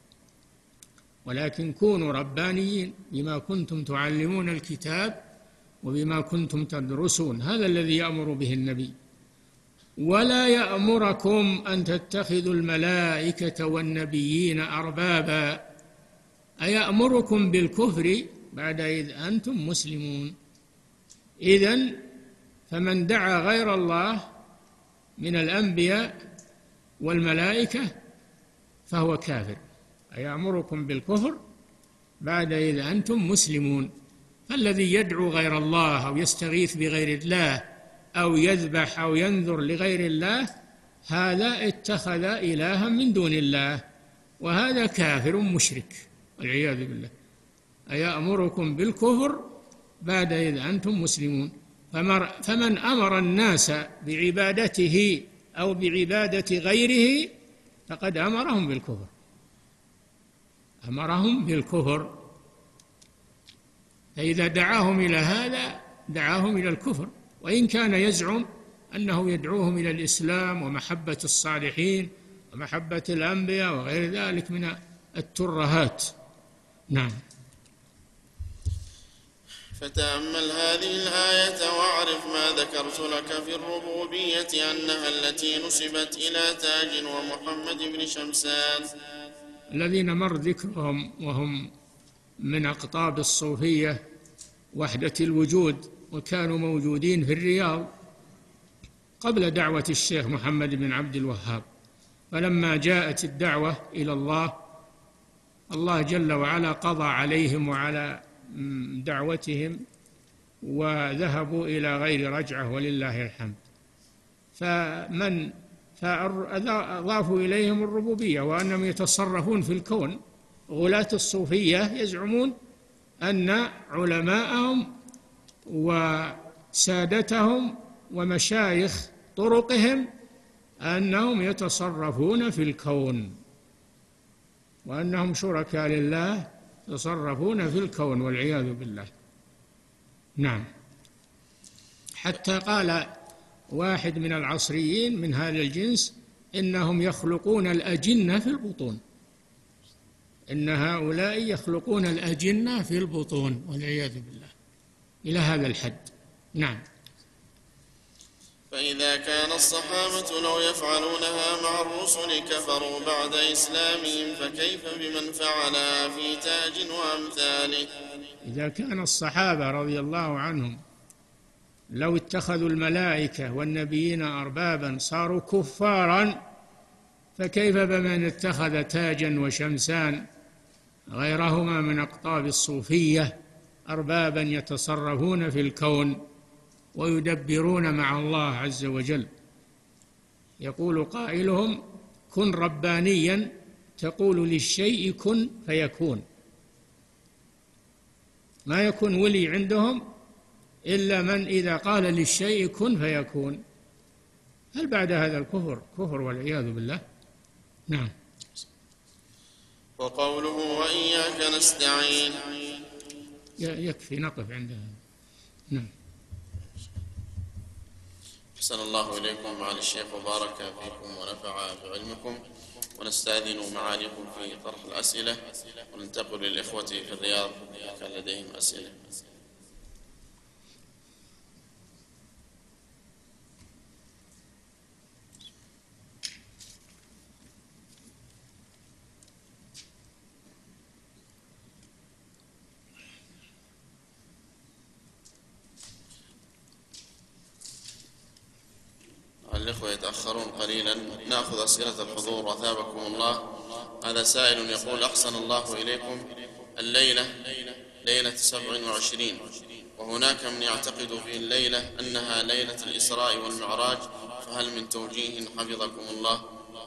ولكن كونوا ربانيين بما كنتم تعلمون الكتاب وبما كنتم تدرسون، هذا الذي يأمر به النبي. ولا يأمركم أن تتخذوا الملائكة والنبيين أربابا، أيأمركم بالكفر بعد إذ أنتم مسلمون. إذن فمن دعا غير الله من الأنبياء والملائكة فهو كافر. أيأمركم بالكفر بعد إذ أنتم مسلمون. فالذي يدعو غير الله أو يستغيث بغير الله أو يذبح أو ينذر لغير الله هذا اتخذ إلها من دون الله، وهذا كافر مشرك والعياذ بالله. أيأمركم بالكفر بعد إذ أنتم مسلمون. فمن أمر الناس بعبادته أو بعبادة غيره فقد أمرهم بالكفر، أمرهم بالكفر. فإذا دعاهم إلى هذا دعاهم إلى الكفر، وإن كان يزعم أنه يدعوهم إلى الإسلام ومحبة الصالحين ومحبة الأنبياء وغير ذلك من الترهات. نعم. فتأمل هذه الآية واعرف ما ذكرت لك في الربوبية أنها التي نسبت إلى تاج ومحمد بن شمسان الذين مر ذكرهم، وهم من أقطاب الصوفية وحدة الوجود، وكانوا موجودين في الرياض قبل دعوة الشيخ محمد بن عبد الوهاب. فلما جاءت الدعوة إلى الله، الله جل وعلا قضى عليهم وعلى دعوتهم وذهبوا إلى غير رجعة ولله الحمد. فمن فأضافوا إليهم الربوبية وأنهم يتصرفون في الكون. غلاة الصوفية يزعمون أن علماءهم وسادتهم ومشايخ طرقهم أنهم يتصرفون في الكون، وأنهم شركاء لله يتصرفون في الكون والعياذ بالله. نعم. حتى قال واحد من العصريين من هذا الجنس إنهم يخلقون الأجنة في البطون، إن هؤلاء يخلقون الأجنة في البطون والعياذ بالله إلى هذا الحد. نعم. فإذا كان الصحابة لو يفعلونها مع الرسل كفروا بعد إسلامهم، فكيف بمن فعلها في تاج وأمثاله؟ إذا كان الصحابة رضي الله عنهم لو اتخذوا الملائكة والنبيين أربابا صاروا كفارا، فكيف بمن اتخذ تاجا وشمسان غيرهما من أقطاب الصوفية أربابا يتصرفون في الكون ويدبرون مع الله عز وجل. يقول قائلهم: كن ربانيا، تقول للشيء كن فيكون. ما يكون ولي عندهم إلا من إذا قال للشيء كن فيكون. هل بعد هذا الكفر كفر والعياذ بالله؟ نعم. وقوله وإياك نستعين. يكفي نقف عندها. نعم. أحسن الله إليكم معالي الشيخ وبارك فيكم ونفع بعلمكم، ونستأذن معاليكم في طرح الأسئلة وننتقل للإخوة في الرياض كان لديهم أسئلة. الإخوة يتأخرون قليلا، نأخذ أسئلة الحضور وثابكم الله. هذا سائل يقول: أحسن الله إليكم، الليلة ليلة سبع وعشرين، وهناك من يعتقد في الليلة أنها ليلة الإسراء والمعراج، فهل من توجيه حفظكم الله؟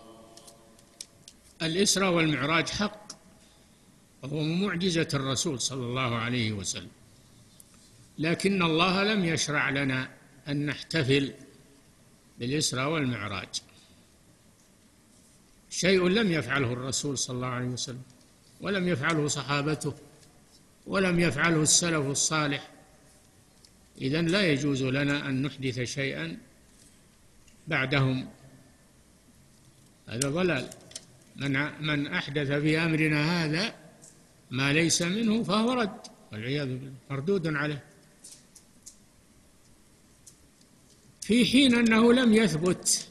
الإسراء والمعراج حق، وهو معجزة الرسول صلى الله عليه وسلم، لكن الله لم يشرع لنا أن نحتفل بالإسراء والمعراج. شيء لم يفعله الرسول صلى الله عليه وسلم، ولم يفعله صحابته، ولم يفعله السلف الصالح. إذن لا يجوز لنا أن نحدث شيئا بعدهم، هذا ضلال. من من أحدث في أمرنا هذا ما ليس منه فهو رد، والعياذ بالله، مردود عليه. في حين أنه لم يثبت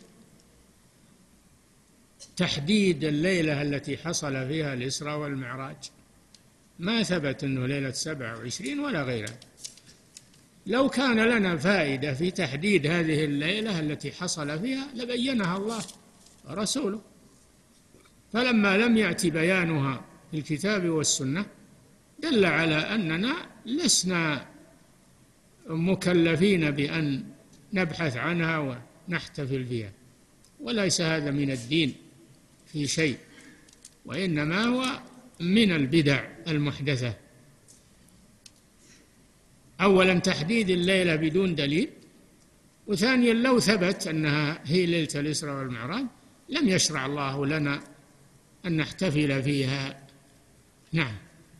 تحديد الليلة التي حصل فيها الإسراء والمعراج، ما ثبت أنه ليلة سبعة وعشرين ولا غيرها. لو كان لنا فائدة في تحديد هذه الليلة التي حصل فيها لبينها الله ورسوله، فلما لم يأتي بيانها في الكتاب والسنة دل على أننا لسنا مكلفين بأن نبحث عنها ونحتفل فيها، وليس هذا من الدين في شيء، وإنما هو من البدع المحدثة. أولا تحديد الليلة بدون دليل، وثانيا لو ثبت أنها هي ليلة الإسراء والمعراج لم يشرع الله لنا أن نحتفل فيها. نعم.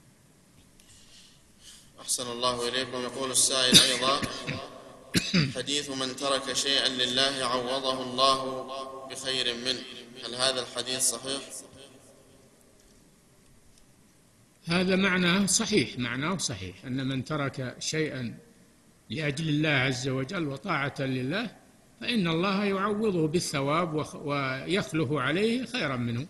أحسن الله إليكم. يقول السائل أيضا: حديث من ترك شيئا لله عوضه الله بخير منه، هل هذا الحديث صحيح؟ هذا معناه صحيح، معناه صحيح أن من ترك شيئا لأجل الله عز وجل وطاعة لله فإن الله يعوضه بالثواب ويخلف عليه خيرا منه.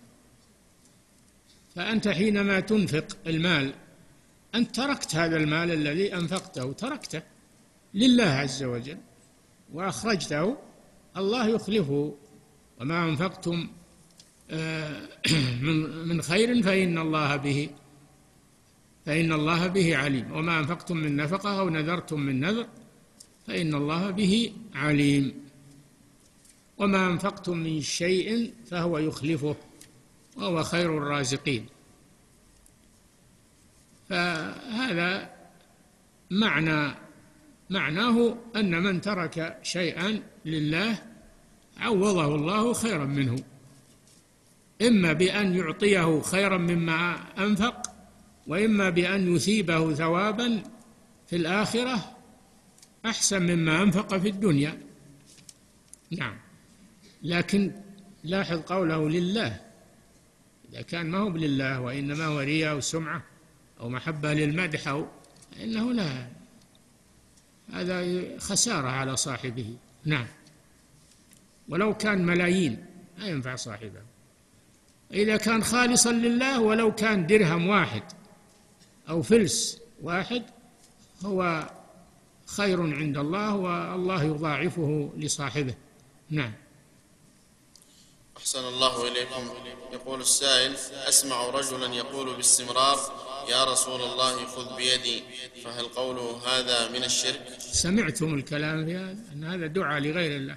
فأنت حينما تنفق المال أنت تركت هذا المال الذي أنفقته، تركته لله عز وجل وأخرجته، الله يخلفه. وما أنفقتم من خير فإن الله به فإن الله به عليم، وما أنفقتم من نفقة أو نذرتم من نذر فإن الله به عليم، وما أنفقتم من شيء فهو يخلفه وهو خير الرازقين. فهذا معنى معناه أن من ترك شيئا لله عوضه الله خيرا منه، إما بأن يعطيه خيرا مما أنفق، وإما بأن يثيبه ثوابا في الآخرة أحسن مما أنفق في الدنيا. نعم. لكن لاحظ قوله لله، إذا كان ما هو لله وإنما هو رياء وسمعة أو محبة للمدح أو إنه لا، هذا خسارة على صاحبه. نعم. ولو كان ملايين لا ينفع صاحبه. إذا كان خالصا لله ولو كان درهم واحد أو فلس واحد هو خير عند الله، والله يضاعفه لصاحبه. نعم. أحسن الله إليكم. يقول السائل: أسمع رجلا يقول باستمرار: يا رسول الله خذ بيدي، فهل قوله هذا من الشرك؟ سمعتم الكلام في هذا، أن هذا دعاء لغير الله.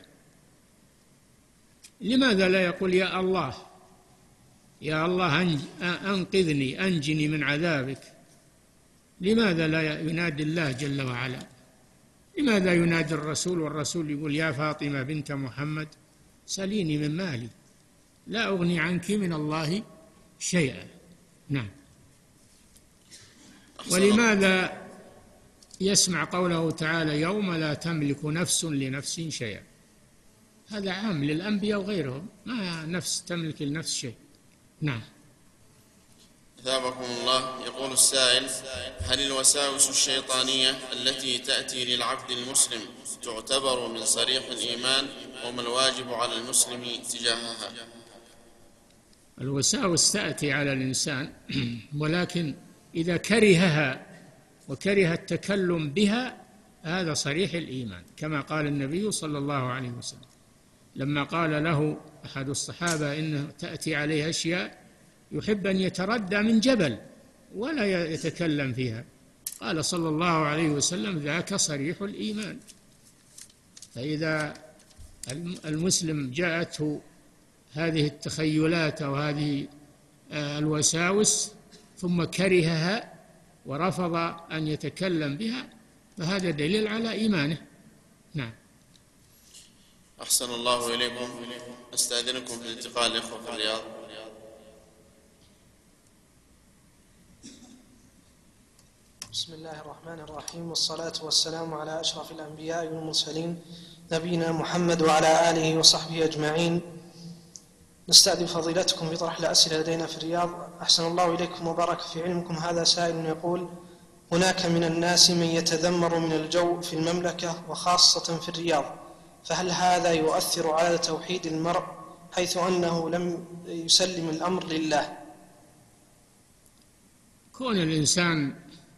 لماذا لا يقول يا الله، يا الله أنقذني أنجني من عذابك؟ لماذا لا ينادي الله جل وعلا؟ لماذا ينادي الرسول والرسول يقول يا فاطمة بنت محمد سليني من مالي لا أغني عنك من الله شيئا؟ نعم. ولماذا يسمع قوله تعالى يوم لا تملك نفس لنفس شيئا؟ هذا عام للأنبياء وغيرهم، ما نفس تملك لنفس شيء. نعم. أثابكم الله. يقول السائل: هل الوساوس الشيطانية التي تأتي للعبد المسلم تعتبر من صريح الإيمان، وما الواجب على المسلم تجاهها؟ الوساوس تأتي على الإنسان، ولكن إذا كرهها وكره التكلم بها هذا صريح الإيمان، كما قال النبي صلى الله عليه وسلم لما قال له أحد الصحابة إنه تأتي عليه أشياء يحب أن يتردى من جبل ولا يتكلم فيها، قال صلى الله عليه وسلم ذاك صريح الإيمان. فإذا المسلم جاءته هذه التخيلات أو هذه الوساوس ثم كرهها ورفض أن يتكلم بها فهذا دليل على إيمانه. نعم. أحسن الله إليكم. أستأذنكم في الانتقال لإخوة في الرياض. بسم الله الرحمن الرحيم، والصلاة والسلام على أشرف الأنبياء والمرسلين نبينا محمد وعلى آله وصحبه أجمعين. نستأذن فضيلتكم بطرح الأسئلة لدينا في الرياض. أحسن الله إليكم وبارك في علمكم. هذا سائل يقول: هناك من الناس من يتذمر من الجو في المملكة وخاصة في الرياض، فهل هذا يؤثر على توحيد المرء حيث أنه لم يسلم الأمر لله؟ كون الإنسان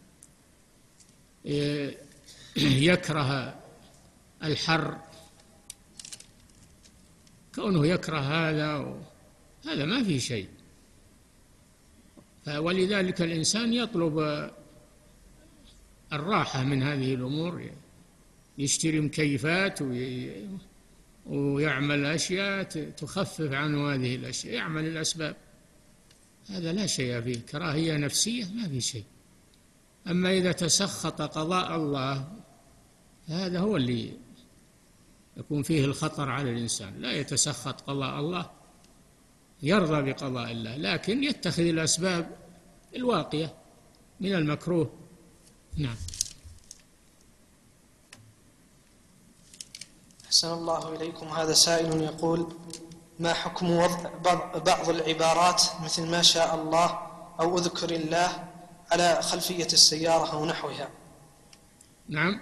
يكره الحر، كونه يكره هذا هذا ما في شيء، ولذلك الإنسان يطلب الراحة من هذه الأمور، يشتري مكيفات ويعمل أشياء تخفف عنه هذه الأشياء، يعمل الأسباب، هذا لا شيء فيه، كراهية نفسية ما في شيء. أما إذا تسخط قضاء الله هذا هو اللي يكون فيه الخطر على الإنسان. لا يتسخط قضاء الله، يرضى بقضاء الله، لكن يتخذ الأسباب الواقية من المكروه. نعم. أحسن الله إليكم. هذا سائل يقول: ما حكم وضع بعض العبارات مثل ما شاء الله أو أذكر الله على خلفية السيارة أو نحوها؟ نعم.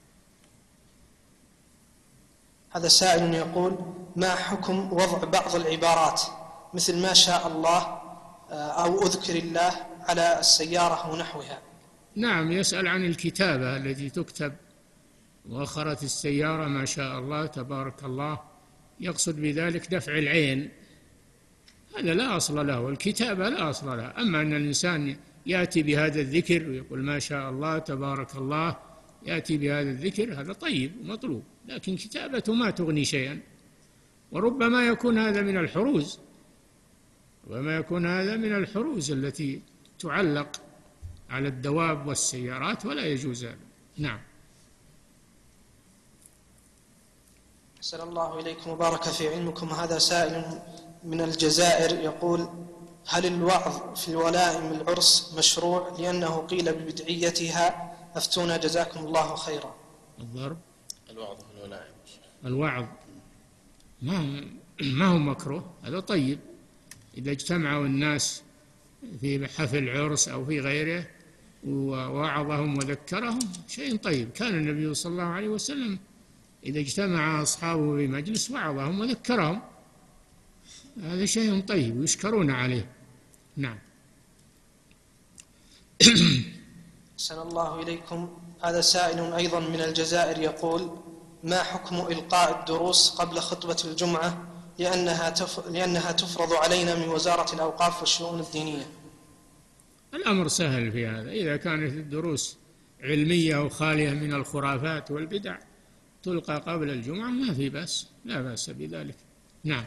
هذا سائل يقول: ما حكم وضع بعض العبارات مثل ما شاء الله أو أذكر الله على السيارة أو نحوها؟ نعم، يسأل عن الكتابة التي تكتب مؤخرة السيارة ما شاء الله تبارك الله، يقصد بذلك دفع العين، هذا لا أصل له، والكتابة لا أصل لها. أما أن الإنسان يأتي بهذا الذكر ويقول ما شاء الله تبارك الله، يأتي بهذا الذكر، هذا طيب ومطلوب، لكن كتابته ما تغني شيئا، وربما يكون هذا من الحروز، وما يكون هذا من الحروز التي تعلق على الدواب والسيارات، ولا يجوز هذا. نعم. أحسن الله إليكم وبارك في علمكم. هذا سائل من الجزائر يقول: هل الوعظ في الولائم العرس مشروع؟ لأنه قيل ببدعيتها، أفتونا جزاكم الله خيرا. الضرب الوعظ في الولائم، الوعظ ما ما هو مكروه، هذا طيب. إذا اجتمعوا الناس في حفل عرس أو في غيره ووعظهم وذكرهم شيء طيب. كان النبي صلى الله عليه وسلم إذا اجتمع أصحابه في مجلس وعظهم وذكرهم، هذا شيء طيب ويشكرون عليه. نعم. أحسن الله إليكم. هذا سائل أيضا من الجزائر يقول: ما حكم إلقاء الدروس قبل خطبة الجمعة لأنها, تف... لأنها تفرض علينا من وزارة الأوقاف والشؤون الدينية؟ الأمر سهل في هذا، إذا كانت الدروس علمية وخالية من الخرافات والبدع تلقى قبل الجمعة ما في بأس، لا بأس بذلك. نعم.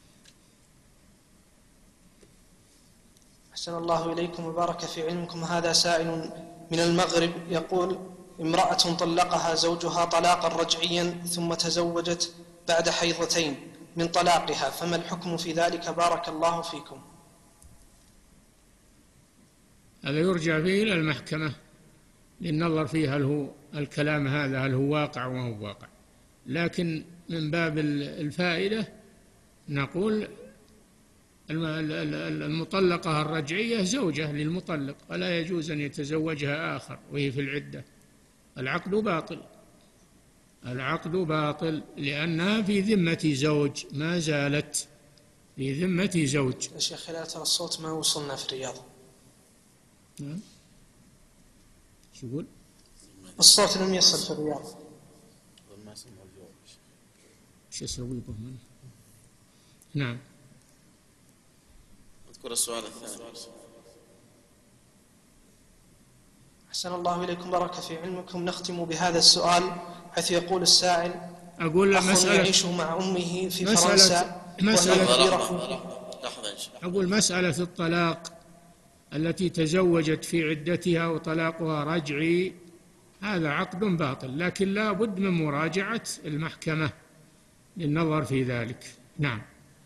أحسن الله إليكم وبارك في علمكم. هذا سائل من المغرب يقول: امرأة طلقها زوجها طلاقا رجعيا ثم تزوجت بعد حيضتين من طلاقها، فما الحكم في ذلك بارك الله فيكم؟ هذا يرجع فيه إلى المحكمة للنظر فيه هل هو الكلام هذا هل هو واقع وما هو واقع، لكن من باب الفائدة نقول المطلقة الرجعية زوجة للمطلق ولا يجوز أن يتزوجها آخر وهي في العدة. العقد باطل، العقد باطل لأنها في ذمة زوج، ما زالت في ذمة زوج. يا شيخ لا ترى الصوت ما وصلنا في الرياض. نعم. شو يقول؟ الصوت لم يصل في الرياض. شو أسوي بهم؟ نعم. اذكر السؤال الثاني. أحسن الله إليكم بارك في علمكم. نختم بهذا السؤال حيث يقول السائل: أقول أخ يعيش مع أمه في مسألة فرنسا مسألة أقول مسألة الطلاق التي تزوجت في عدتها وطلاقها رجعي هذا عقد باطل، لكن لا بد من مراجعة المحكمة للنظر في ذلك. نعم.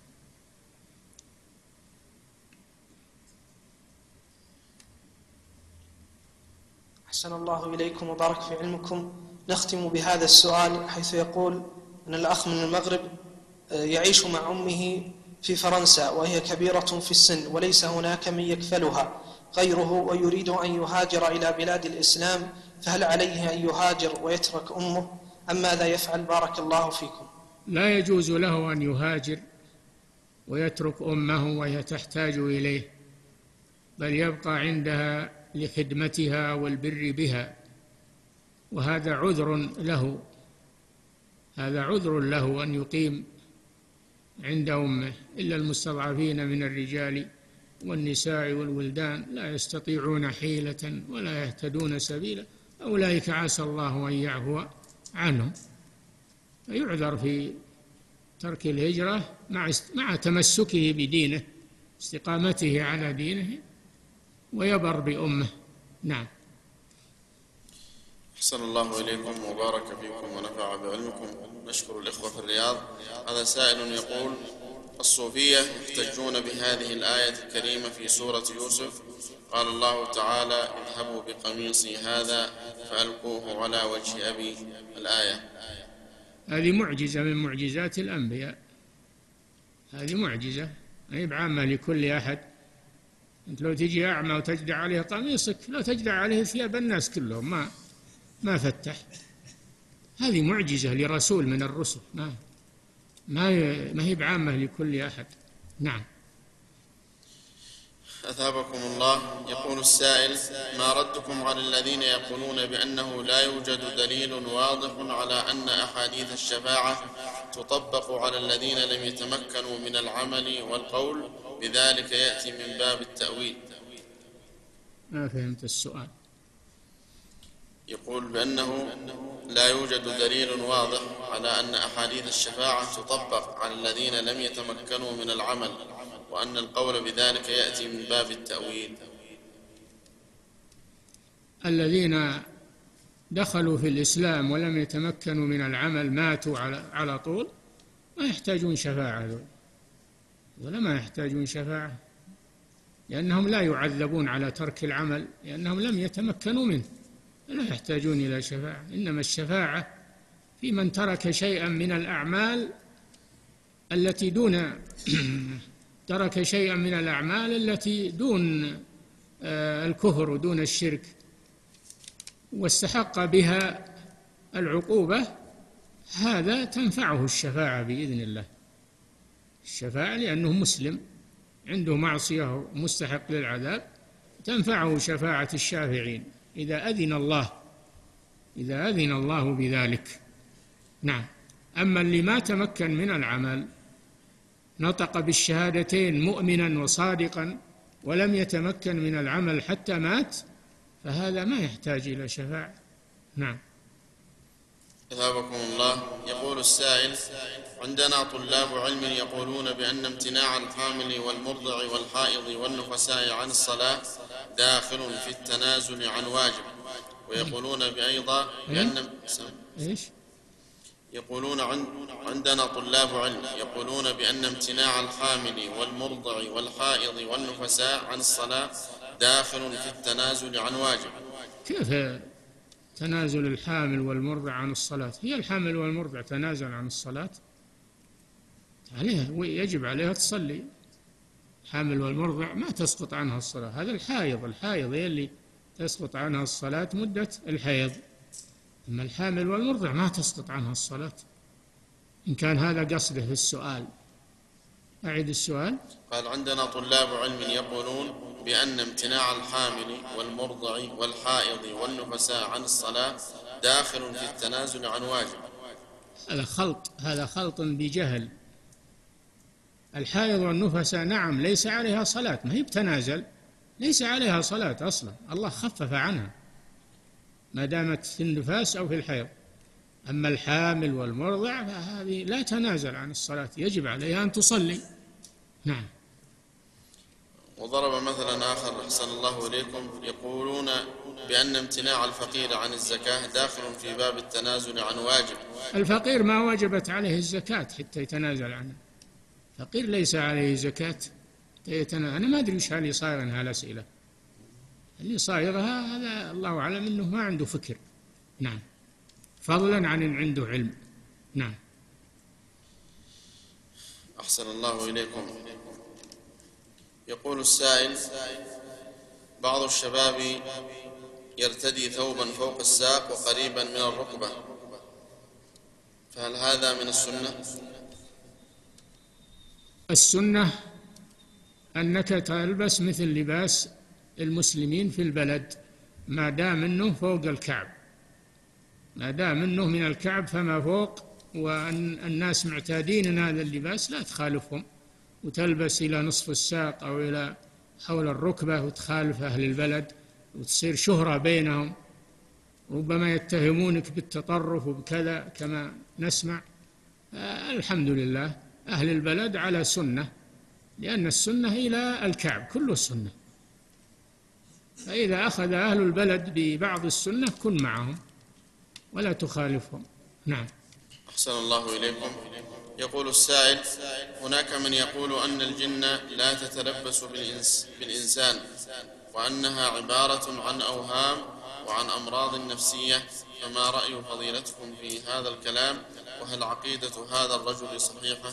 أحسن الله إليكم وبارك في علمكم. نختم بهذا السؤال حيث يقول أن الأخ من المغرب يعيش مع أمه في فرنسا وهي كبيرة في السن وليس هناك من يكفلها غيره ويريد أن يهاجر إلى بلاد الإسلام، فهل عليه أن يهاجر ويترك أمه أم ماذا يفعل بارك الله فيكم؟ لا يجوز له أن يهاجر ويترك أمه وهي تحتاج إليه، بل يبقى عندها لخدمتها والبر بها، وهذا عذر له، هذا عذر له أن يقيم عند أمه، إلا المستضعفين من الرجال والنساء والولدان لا يستطيعون حيلة ولا يهتدون سبيلا، أولئك عسى الله أن يعفو عنهم، فيعذر في ترك الهجرة مع مع تمسكه بدينه، استقامته على دينه، ويبر بأمه. نعم. أحسن الله إليكم وبارك فيكم ونفع بعلمكم. نشكر الإخوة في الرياض. هذا سائل يقول: الصوفية يحتجون بهذه الآية الكريمة في سورة يوسف، قال الله تعالى: اذهبوا بقميصي هذا فألقوه على وجه أبي، الآية. هذه معجزة من معجزات الأنبياء، هذه معجزة هي بعامة لكل أحد. أنت لو تجي أعمى وتجدع عليه قميصك لو تجدع عليه ثياب الناس كلهم ما ما فتح. هذه معجزة لرسول من الرسل، ما ما ما هي بعامة لكل أحد. نعم. أثابكم الله. يقول السائل: ما ردكم على الذين يقولون بأنه لا يوجد دليل واضح على أن أحاديث الشفاعة تطبق على الذين لم يتمكنوا من العمل والقول، بذلك يأتي من باب التأويل؟ ما فهمت السؤال. يقول بأنه لا يوجد دليل واضح على أن أحاديث الشفاعة تطبق على الذين لم يتمكنوا من العمل، وأن القول بذلك يأتي من باب التأويل. الذين دخلوا في الإسلام ولم يتمكنوا من العمل ماتوا على على طول ما يحتاجون شفاعة، ولا ما يحتاجون شفاعة، لأنهم لا يعذبون على ترك العمل لأنهم لم يتمكنوا منه، لا يحتاجون إلى شفاعة. إنما الشفاعة في من ترك شيئا من الأعمال التي دون ترك شيئا من الأعمال التي دون الكفر ودون الشرك واستحق بها العقوبة، هذا تنفعه الشفاعة بإذن الله. الشفاعة لأنه مسلم عنده معصية ومستحق للعذاب، تنفعه شفاعة الشافعين إذا أذن الله إذا أذن الله بذلك. نعم. أما اللي ما تمكن من العمل نطق بالشهادتين مؤمنا وصادقا ولم يتمكن من العمل حتى مات، فهذا ما يحتاج إلى شفاعة. نعم. أثابكم الله. يقول السائل: عندنا طلاب علم يقولون بأن امتناع الحامل والمرضع والحائض والنفساء عن الصلاة داخل في التنازل عن واجب، ويقولون بأيضا بأن إيش؟ يقولون عندنا طلاب علم يقولون بأن امتناع الحامل والمرضع والحائض والنفساء عن الصلاة داخل في التنازل عن واجب. كيف تنازل الحامل والمرضع عن الصلاة؟ هي الحامل والمرضع تنازل عن الصلاة؟ عليها يجب عليها تصلي. الحامل والمرضع ما تسقط عنها الصلاة، هذا الحائض الحائض هي اللي تسقط عنها الصلاة مدة الحيض، أما الحامل والمرضع ما تسقط عنها الصلاة، إن كان هذا قصده في السؤال. أعيد السؤال. قال: عندنا طلاب علم يقولون بأن امتناع الحامل والمرضع والحائض والنفساء عن الصلاة داخل في التنازل عن واجب. هذا خلط هذا خلط بجهل. الحائض والنفساء نعم ليس عليها صلاة، ما هي بتنازل، ليس عليها صلاة أصلا، الله خفف عنها ما دامت في النفاس أو في الحيض. أما الحامل والمرضع فهذه لا تنازل عن الصلاة، يجب عليها أن تصلي. نعم. وضرب مثلا آخر أحسن الله إليكم، يقولون بأن امتناع الفقير عن الزكاة داخل في باب التنازل عن واجب. الفقير ما وجبت عليه الزكاة حتى يتنازل عنها، فقير ليس عليه زكاة يتنازل. أنا ما أدري وش اللي صاير عن هالأسئلة، اللي صايرها هذا الله أعلم أنه ما عنده فكر. نعم، فضلا عن أن عنده علم. نعم. أحسن الله إليكم. يقول السائل: بعض الشباب يرتدي ثوبا فوق الساق وقريبا من الركبة، فهل هذا من السنة؟ السنة أنك تلبس مثل لباس المسلمين في البلد، ما دام أنه فوق الكعب، ما دام أنه من الكعب فما فوق، وأن الناس معتادين أن هذا اللباس لا تخالفهم وتلبس إلى نصف الساق أو إلى حول الركبة وتخالف أهل البلد وتصير شهرة بينهم، ربما يتهمونك بالتطرف وبكذا كما نسمع. آه الحمد لله أهل البلد على سنة، لأن السنة إلى الكعب كله سنة، فإذا أخذ أهل البلد ببعض السنة كن معهم ولا تخالفهم. نعم. أحسن الله إليكم. يقول السائل: هناك من يقول أن الجن لا تتلبس بالإنس بالإنسان، وأنها عبارة عن أوهام وعن أمراض نفسية، فما رأي فضيلتكم في هذا الكلام؟ وهل عقيدة هذا الرجل صحيحة؟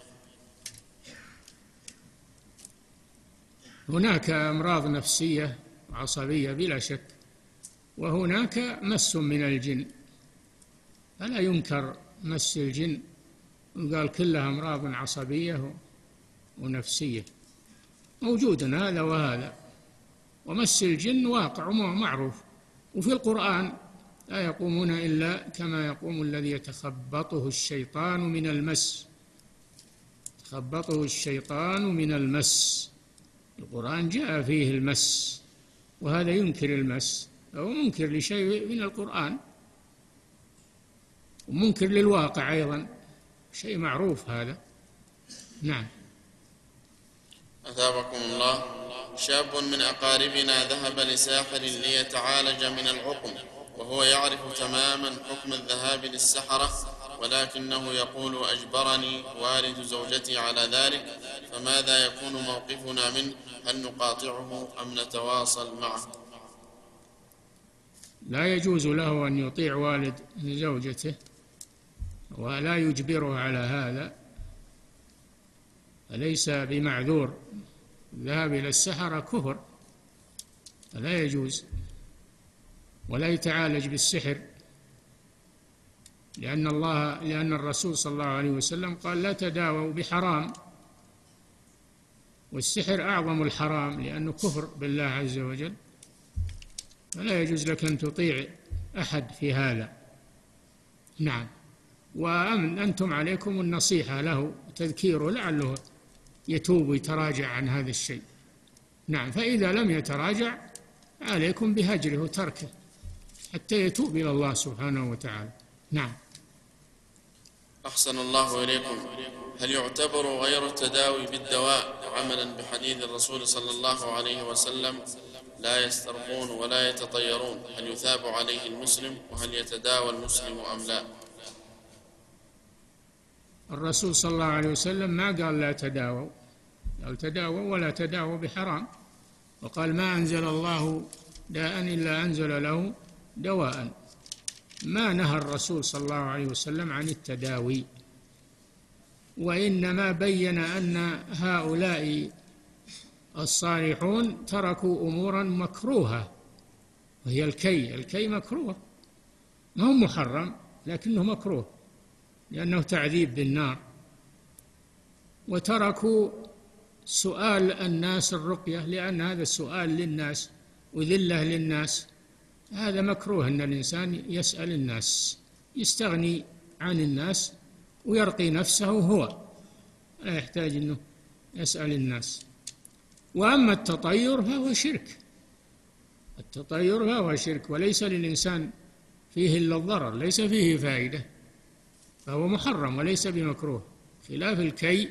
هناك أمراض نفسية وعصبية بلا شك، وهناك مس من الجن، فلا ينكر مس الجن، وقال كلها أمراض عصبية ونفسية، موجود هذا وهذا، ومس الجن واقع ومعروف، وفي القرآن لا يقومون إلا كما يقوم الذي يتخبطه الشيطان من المس، يتخبطه الشيطان من المس، القرآن جاء فيه المس، وهذا ينكر المس أو منكر لشيء من القرآن، ومنكر للواقع أيضا، شيء معروف هذا. نعم. أثابكم الله. شاب من أقاربنا ذهب لساحر ليتعالج من العقم، وهو يعرف تماما حكم الذهاب للسحرة، ولكنه يقول: أجبرني والد زوجتي على ذلك، فماذا يكون موقفنا منه؟ هل نقاطعه أم نتواصل معه؟ لا يجوز له أن يطيع والد زوجته ولا يجبره على هذا، فليس بمعذور. الذهاب إلى السحرة كفر، فلا يجوز، ولا يتعالج بالسحر، لأن الله لأن الرسول صلى الله عليه وسلم قال: لا تداووا بحرام، والسحر أعظم الحرام لأنه كفر بالله عز وجل، فلا يجوز لك أن تطيع أحد في هذا. نعم. وأنتم عليكم النصيحة له، تذكيره لعله يتوب ويتراجع عن هذا الشيء. نعم، فإذا لم يتراجع عليكم بهجره وتركه حتى يتوب إلى الله سبحانه وتعالى. نعم. أحسن الله إليكم. هل يعتبر غير التداوي بالدواء عملا بحديث الرسول صلى الله عليه وسلم لا يسترقون ولا يتطيرون؟ هل يثاب عليه المسلم؟ وهل يتداوى المسلم أم لا؟ الرسول صلى الله عليه وسلم ما قال لا تداووا، قال تداووا ولا تداووا بحرام، وقال ما أنزل الله داء إلا أنزل له دواء. ما نهى الرسول صلى الله عليه وسلم عن التداوي، وإنما بين أن هؤلاء الصالحون تركوا أمورا مكروهة، وهي الكي. الكي مكروه، ما هو محرم لكنه مكروه لأنه تعذيب بالنار. وتركوا سؤال الناس الرقية، لأن هذا سؤال للناس وذلة للناس، هذا مكروه أن الإنسان يسأل الناس، يستغني عن الناس ويرقي نفسه هو، لا يحتاج أنه يسأل الناس. وأما التطير فهو شرك، التطير فهو شرك، وليس للإنسان فيه إلا الضرر، ليس فيه فائدة، فهو محرم وليس بمكروه، خلاف الكي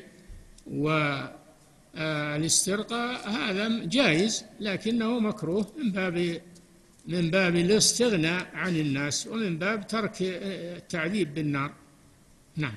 والاسترقاء هذا جائز لكنه مكروه من باب من باب الاستغناء عن الناس ومن باب ترك التعذيب بالنار. نعم.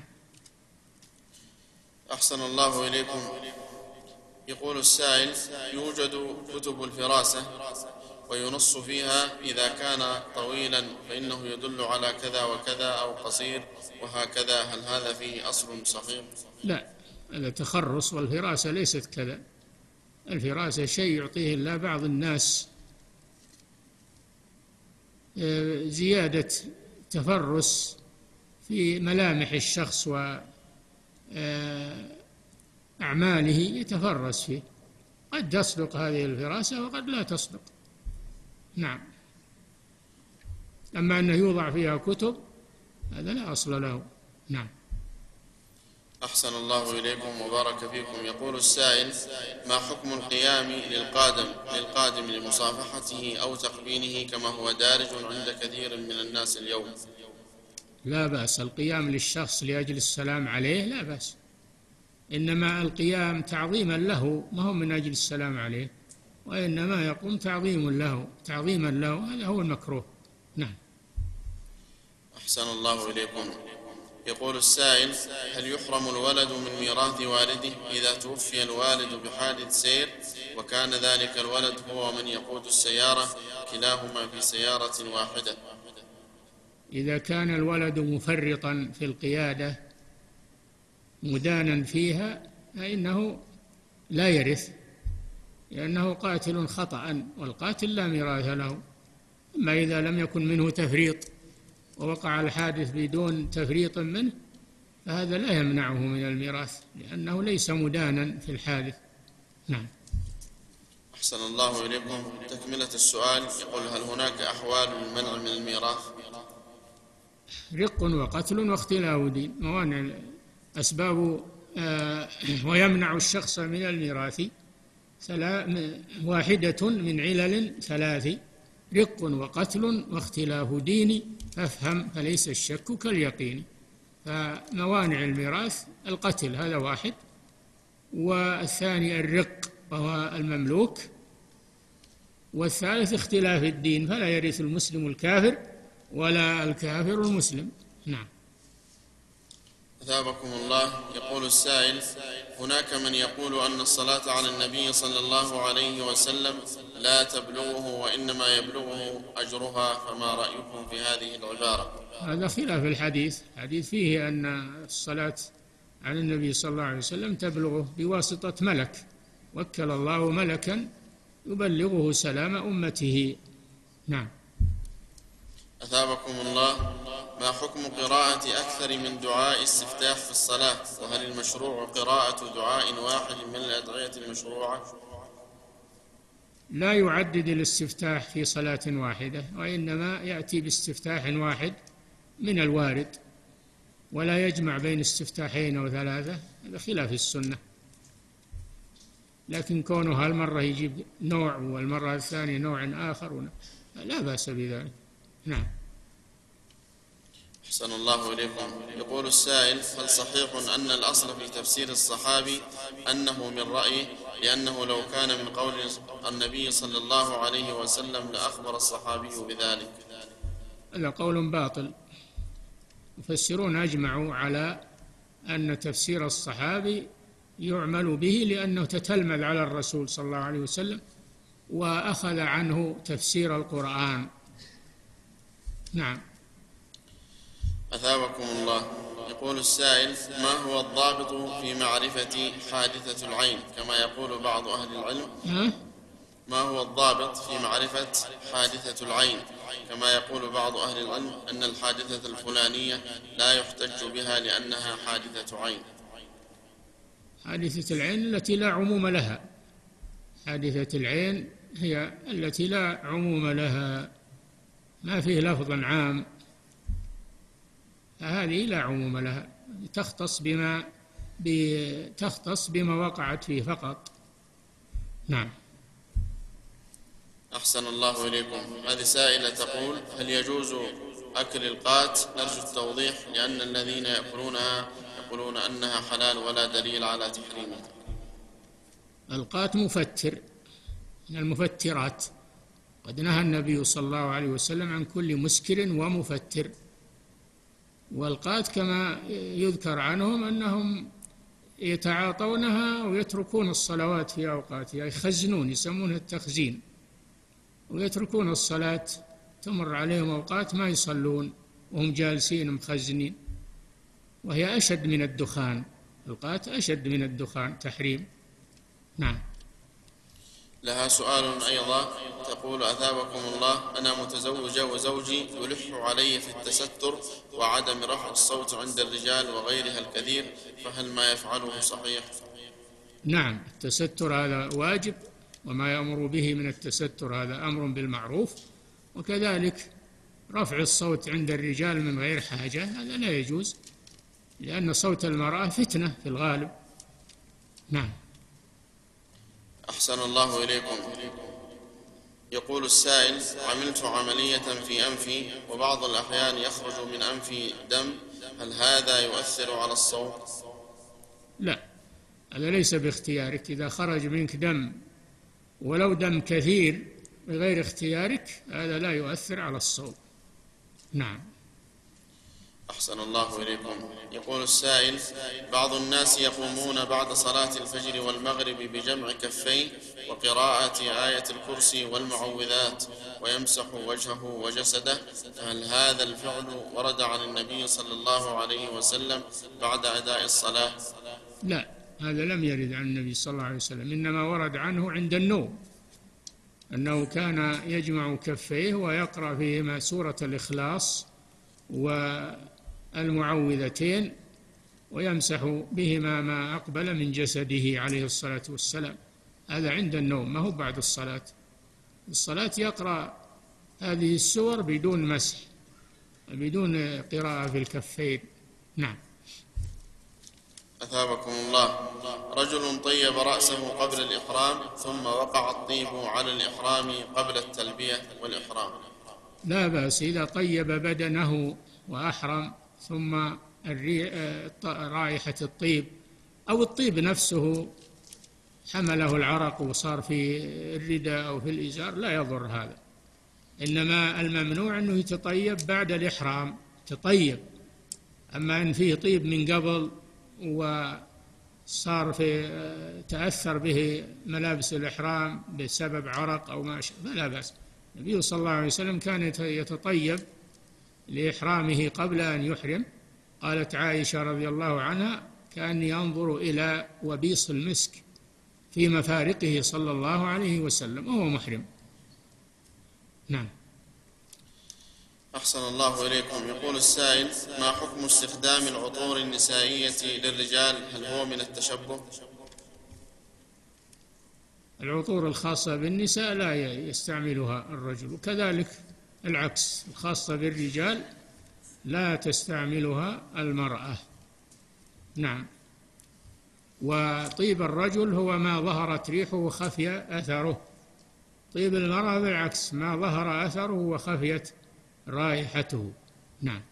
أحسن الله إليكم. يقول السائل: يوجد كتب الفراسة وينص فيها إذا كان طويلا فإنه يدل على كذا وكذا أو قصير وهكذا، هل هذا فيه أصل صحيح؟ لا، هذا تخرص، والفراسة ليست كذا. الفراسة شيء يعطيه الله بعض الناس، زيادة تفرس في ملامح الشخص وأعماله يتفرس فيه، قد تصدق هذه الفراسة وقد لا تصدق. نعم. أما أنه يوضع فيها كتب هذا لا أصل له. نعم. أحسن الله إليكم وبارك فيكم. يقول السائل: ما حكم القيام للقادم للقادم لمصافحته أو تقبيله كما هو دارج عند كثير من الناس اليوم؟ لا بأس، القيام للشخص لأجل السلام عليه لا بأس، إنما القيام تعظيما له، ما هو من أجل السلام عليه، وإنما يقوم تعظيم له تعظيما له، هذا هو المكروه. نعم. أحسن الله إليكم. يقول السائل: هل يحرم الولد من ميراث والده إذا توفي الوالد بحادث سير وكان ذلك الولد هو من يقود السيارة، كلاهما في سيارة واحدة؟ إذا كان الولد مفرطا في القيادة مدانا فيها فإنه لا يرث، لأنه قاتل خطأ، والقاتل لا ميراث له. أما إذا لم يكن منه تفريط ووقع الحادث بدون تفريط منه فهذا لا يمنعه من الميراث، لأنه ليس مدانا في الحادث. نعم. أحسن الله إليكم. تكملة السؤال يقول: هل هناك أحوال للمنع من الميراث؟ رق وقتل واختلاف دين، موانع أسباب آه ويمنع الشخص من الميراث واحدة من علل ثلاث: رق وقتل واختلاف دين، فافهم فليس الشك كاليقين. فموانع الميراث القتل هذا واحد، والثاني الرق وهو المملوك، والثالث اختلاف الدين، فلا يرث المسلم الكافر ولا الكافر المسلم. نعم. أثابكم الله. يقول السائل: هناك من يقول أن الصلاة على النبي صلى الله عليه وسلم لا تبلغه وإنما يبلغه أجرها، فما رأيكم في هذه العبارة؟ هذا خلاف الحديث. الحديث فيه أن الصلاة على النبي صلى الله عليه وسلم تبلغه بواسطة ملك، وكل الله ملكا يبلغه سلام أمته. نعم. أثابكم الله. ما حكم قراءة أكثر من دعاء استفتاح في الصلاة؟ وهل المشروع قراءة دعاء واحد من الأدعية المشروعة؟ لا يعدد الاستفتاح في صلاة واحدة، وإنما يأتي باستفتاح واحد من الوارد، ولا يجمع بين استفتاحين أو ثلاثة، هذا خلاف السنة. لكن كونه هالمرة يجيب نوع والمرة الثانية نوع آخر لا بأس بذلك. نعم. أحسن الله إليكم. يقول السائل: هل صحيح أن الأصل في تفسير الصحابي أنه من رأيه، لأنه لو كان من قول النبي صلى الله عليه وسلم لأخبر الصحابي بذلك؟ هذا قول باطل. المفسرون أجمعوا على أن تفسير الصحابي يعمل به لأنه تتلمذ على الرسول صلى الله عليه وسلم وأخذ عنه تفسير القرآن. نعم. أثابكم الله. يقول السائل: ما هو الضابط في معرفة حادثة العين كما يقول بعض أهل العلم؟ ها؟ ما هو الضابط في معرفة حادثة العين كما يقول بعض أهل العلم أن الحادثة الفلانية لا يحتج بها لأنها حادثة عين؟ حادثة العين التي لا عموم لها. حادثة العين هي التي لا عموم لها، ما فيه لفظ عام، هذه لا عموم لها، تختص بما تختص بما وقعت فيه فقط. نعم. أحسن الله إليكم. هذه سائلة تقول: هل يجوز أكل القات؟ نرجو التوضيح، لأن الذين يأكلونها يقولون أنها حلال ولا دليل على تحريمها. القات مفتر من المفترات، قد نهى النبي صلى الله عليه وسلم عن كل مسكر ومفتر. والقات كما يذكر عنهم أنهم يتعاطونها ويتركون الصلوات في أوقاتها، يخزنون، يسمونها التخزين، ويتركون الصلاة، تمر عليهم أوقات ما يصلون وهم جالسين مخزنين، وهي أشد من الدخان. القات أشد من الدخان تحريم. نعم. لها سؤال أيضا، تقول: أثابكم الله، أنا متزوجة وزوجي يلح علي في التستر وعدم رفع الصوت عند الرجال وغيرها الكثير، فهل ما يفعله صحيح؟ نعم، التستر هذا واجب، وما يأمر به من التستر هذا أمر بالمعروف، وكذلك رفع الصوت عند الرجال من غير حاجة هذا لا يجوز، لأن صوت المرأة فتنة في الغالب. نعم. أحسن الله إليكم. يقول السائل: عملت عملية في أنفي وبعض الأحيان يخرج من أنفي دم، هل هذا يؤثر على الصوت؟ لا، هذا ليس باختيارك. إذا خرج منك دم ولو دم كثير بغير اختيارك هذا لا يؤثر على الصوت. نعم. أحسن الله إليكم. يقول السائل: بعض الناس يقومون بعد صلاة الفجر والمغرب بجمع كفيه وقراءة آية الكرسي والمعوذات ويمسح وجهه وجسده، هل هذا الفعل ورد عن النبي صلى الله عليه وسلم بعد أداء الصلاة؟ لا، هذا لم يرد عن النبي صلى الله عليه وسلم، إنما ورد عنه عند النوم أنه كان يجمع كفيه ويقرأ فيهما سورة الإخلاص والمعوذتين ويمسح بهما ما أقبل من جسده عليه الصلاة والسلام. هذا عند النوم، ما هو بعد الصلاة. الصلاة يقرأ هذه السور بدون مسح، بدون قراءة في الكفين. نعم. أثابكم الله. رجل طيب رأسه قبل الإحرام ثم وقع الطيب على الإحرام قبل التلبية والإحرام، لا بأس إذا طيب بدنه وأحرم ثم رائحة الطيب أو الطيب نفسه حمله العرق وصار في الرداء أو في الإزار لا يضر هذا، إنما الممنوع أنه يتطيب بعد الإحرام تطيب. أما أن فيه طيب من قبل وصار في تأثر به ملابس الإحرام بسبب عرق أو ما شابه فلا بأس. النبي صلى الله عليه وسلم كان يتطيب لإحرامه قبل أن يحرم. قالت عائشة رضي الله عنها: كأني أنظر إلى وبيص المسك في مفارقه صلى الله عليه وسلم وهو محرم. نعم. أحسن الله إليكم. يقول السائل: ما حكم استخدام العطور النسائية للرجال؟ هل هو من التشبه؟ العطور الخاصة بالنساء لا يستعملها الرجل، وكذلك العكس، الخاصة بالرجال لا تستعملها المرأة. نعم. وطيب الرجل هو ما ظهرت ريحه وخفي أثره. طيب المرأة بالعكس، ما ظهر أثره وخفيت رائحته. نعم.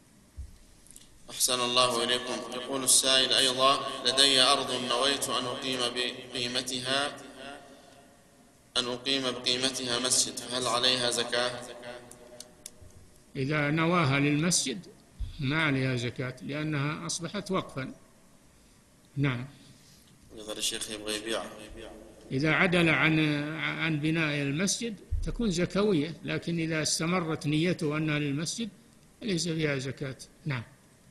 أحسن الله إليكم. يقول السائل أيضا: لدي أرض نويت أن أقيم بقيمتها أن أقيم بقيمتها مسجد، فهل عليها زكاة؟ إذا نواها للمسجد ما عليها زكاة، لأنها أصبحت وقفا. نعم. يظهر الشيخ يبغى يبيعها. إذا عدل عن عن بناء المسجد تكون زكوية، لكن إذا استمرت نيته أنها للمسجد ليس فيها زكاة. نعم.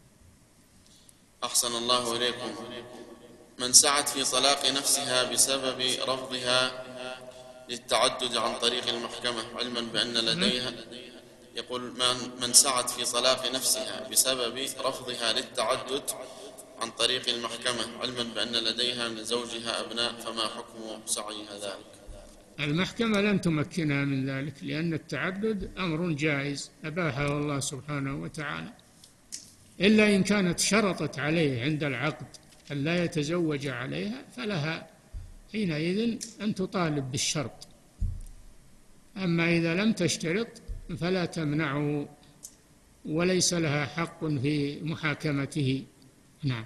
أحسن الله إليكم. من سعت في طلاق نفسها بسبب رفضها للتعدد عن طريق المحكمة، علما بأن لديها يقول من من سعت في طلاق نفسها بسبب رفضها للتعدد عن طريق المحكمة، علما بأن لديها من زوجها أبناء، فما حكم سعيها ذلك؟ المحكمة لن تمكنها من ذلك، لأن التعدد أمر جائز أباحه الله سبحانه وتعالى، إلا إن كانت شرطت عليه عند العقد أن لا يتزوج عليها، فلها حينئذ أن تطالب بالشرط. أما إذا لم تشترط فلا تمنعه، وليس لها حق في محاكمته. نعم.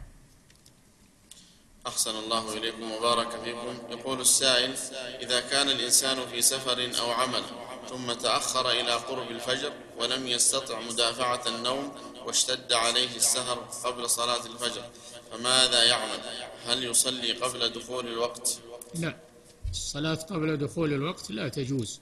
أحسن الله إليكم وبارك فيكم. يقول السائل: إذا كان الإنسان في سفر أو عمل ثم تأخر إلى قرب الفجر ولم يستطع مدافعة النوم واشتد عليه السهر قبل صلاة الفجر، فماذا يعمل؟ هل يصلي قبل دخول الوقت؟ لا، الصلاة قبل دخول الوقت لا تجوز،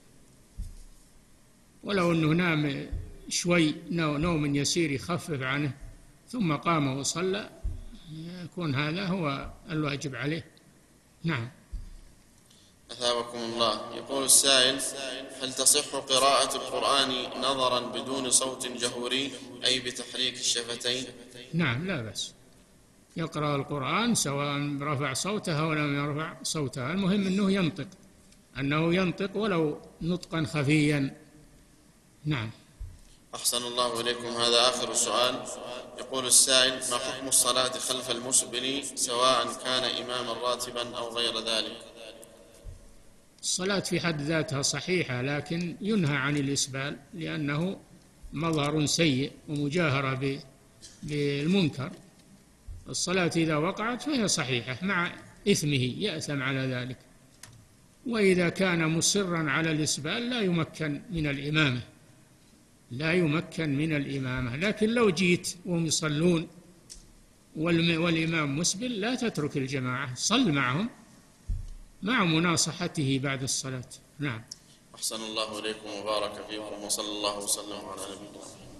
ولو أنه نام شوي نوم يسير يخفف عنه ثم قام وصلى يكون هذا هو الواجب عليه. نعم. أثابكم الله. يقول السائل: هل تصح قراءة القرآن نظرا بدون صوت جهوري، أي بتحريك الشفتين؟ نعم، لا بأس، يقرأ القرآن سواء رفع صوته أو لم يرفع صوته، المهم أنه ينطق أنه ينطق ولو نطقا خفيا. نعم. أحسن الله إليكم. هذا آخر السؤال. يقول السائل: ما حكم الصلاة خلف المسبل سواء كان إماما راتبا أو غير ذلك؟ الصلاة في حد ذاتها صحيحة، لكن ينهى عن الإسبال لأنه مظهر سيء ومجاهرة بالمنكر. الصلاة إذا وقعت فهي صحيحة مع إثمه، يأثم على ذلك. وإذا كان مصرا على الإسبال لا يمكن من الإمامة لا يمكن من الإمامة لكن لو جيت وهم يصلون والإمام مسبل لا تترك الجماعة، صل معهم مع مناصحته بعد الصلاة. نعم. أحسن الله إليكم وبارك فيكم، وصلى الله وسلم على نبينا محمد.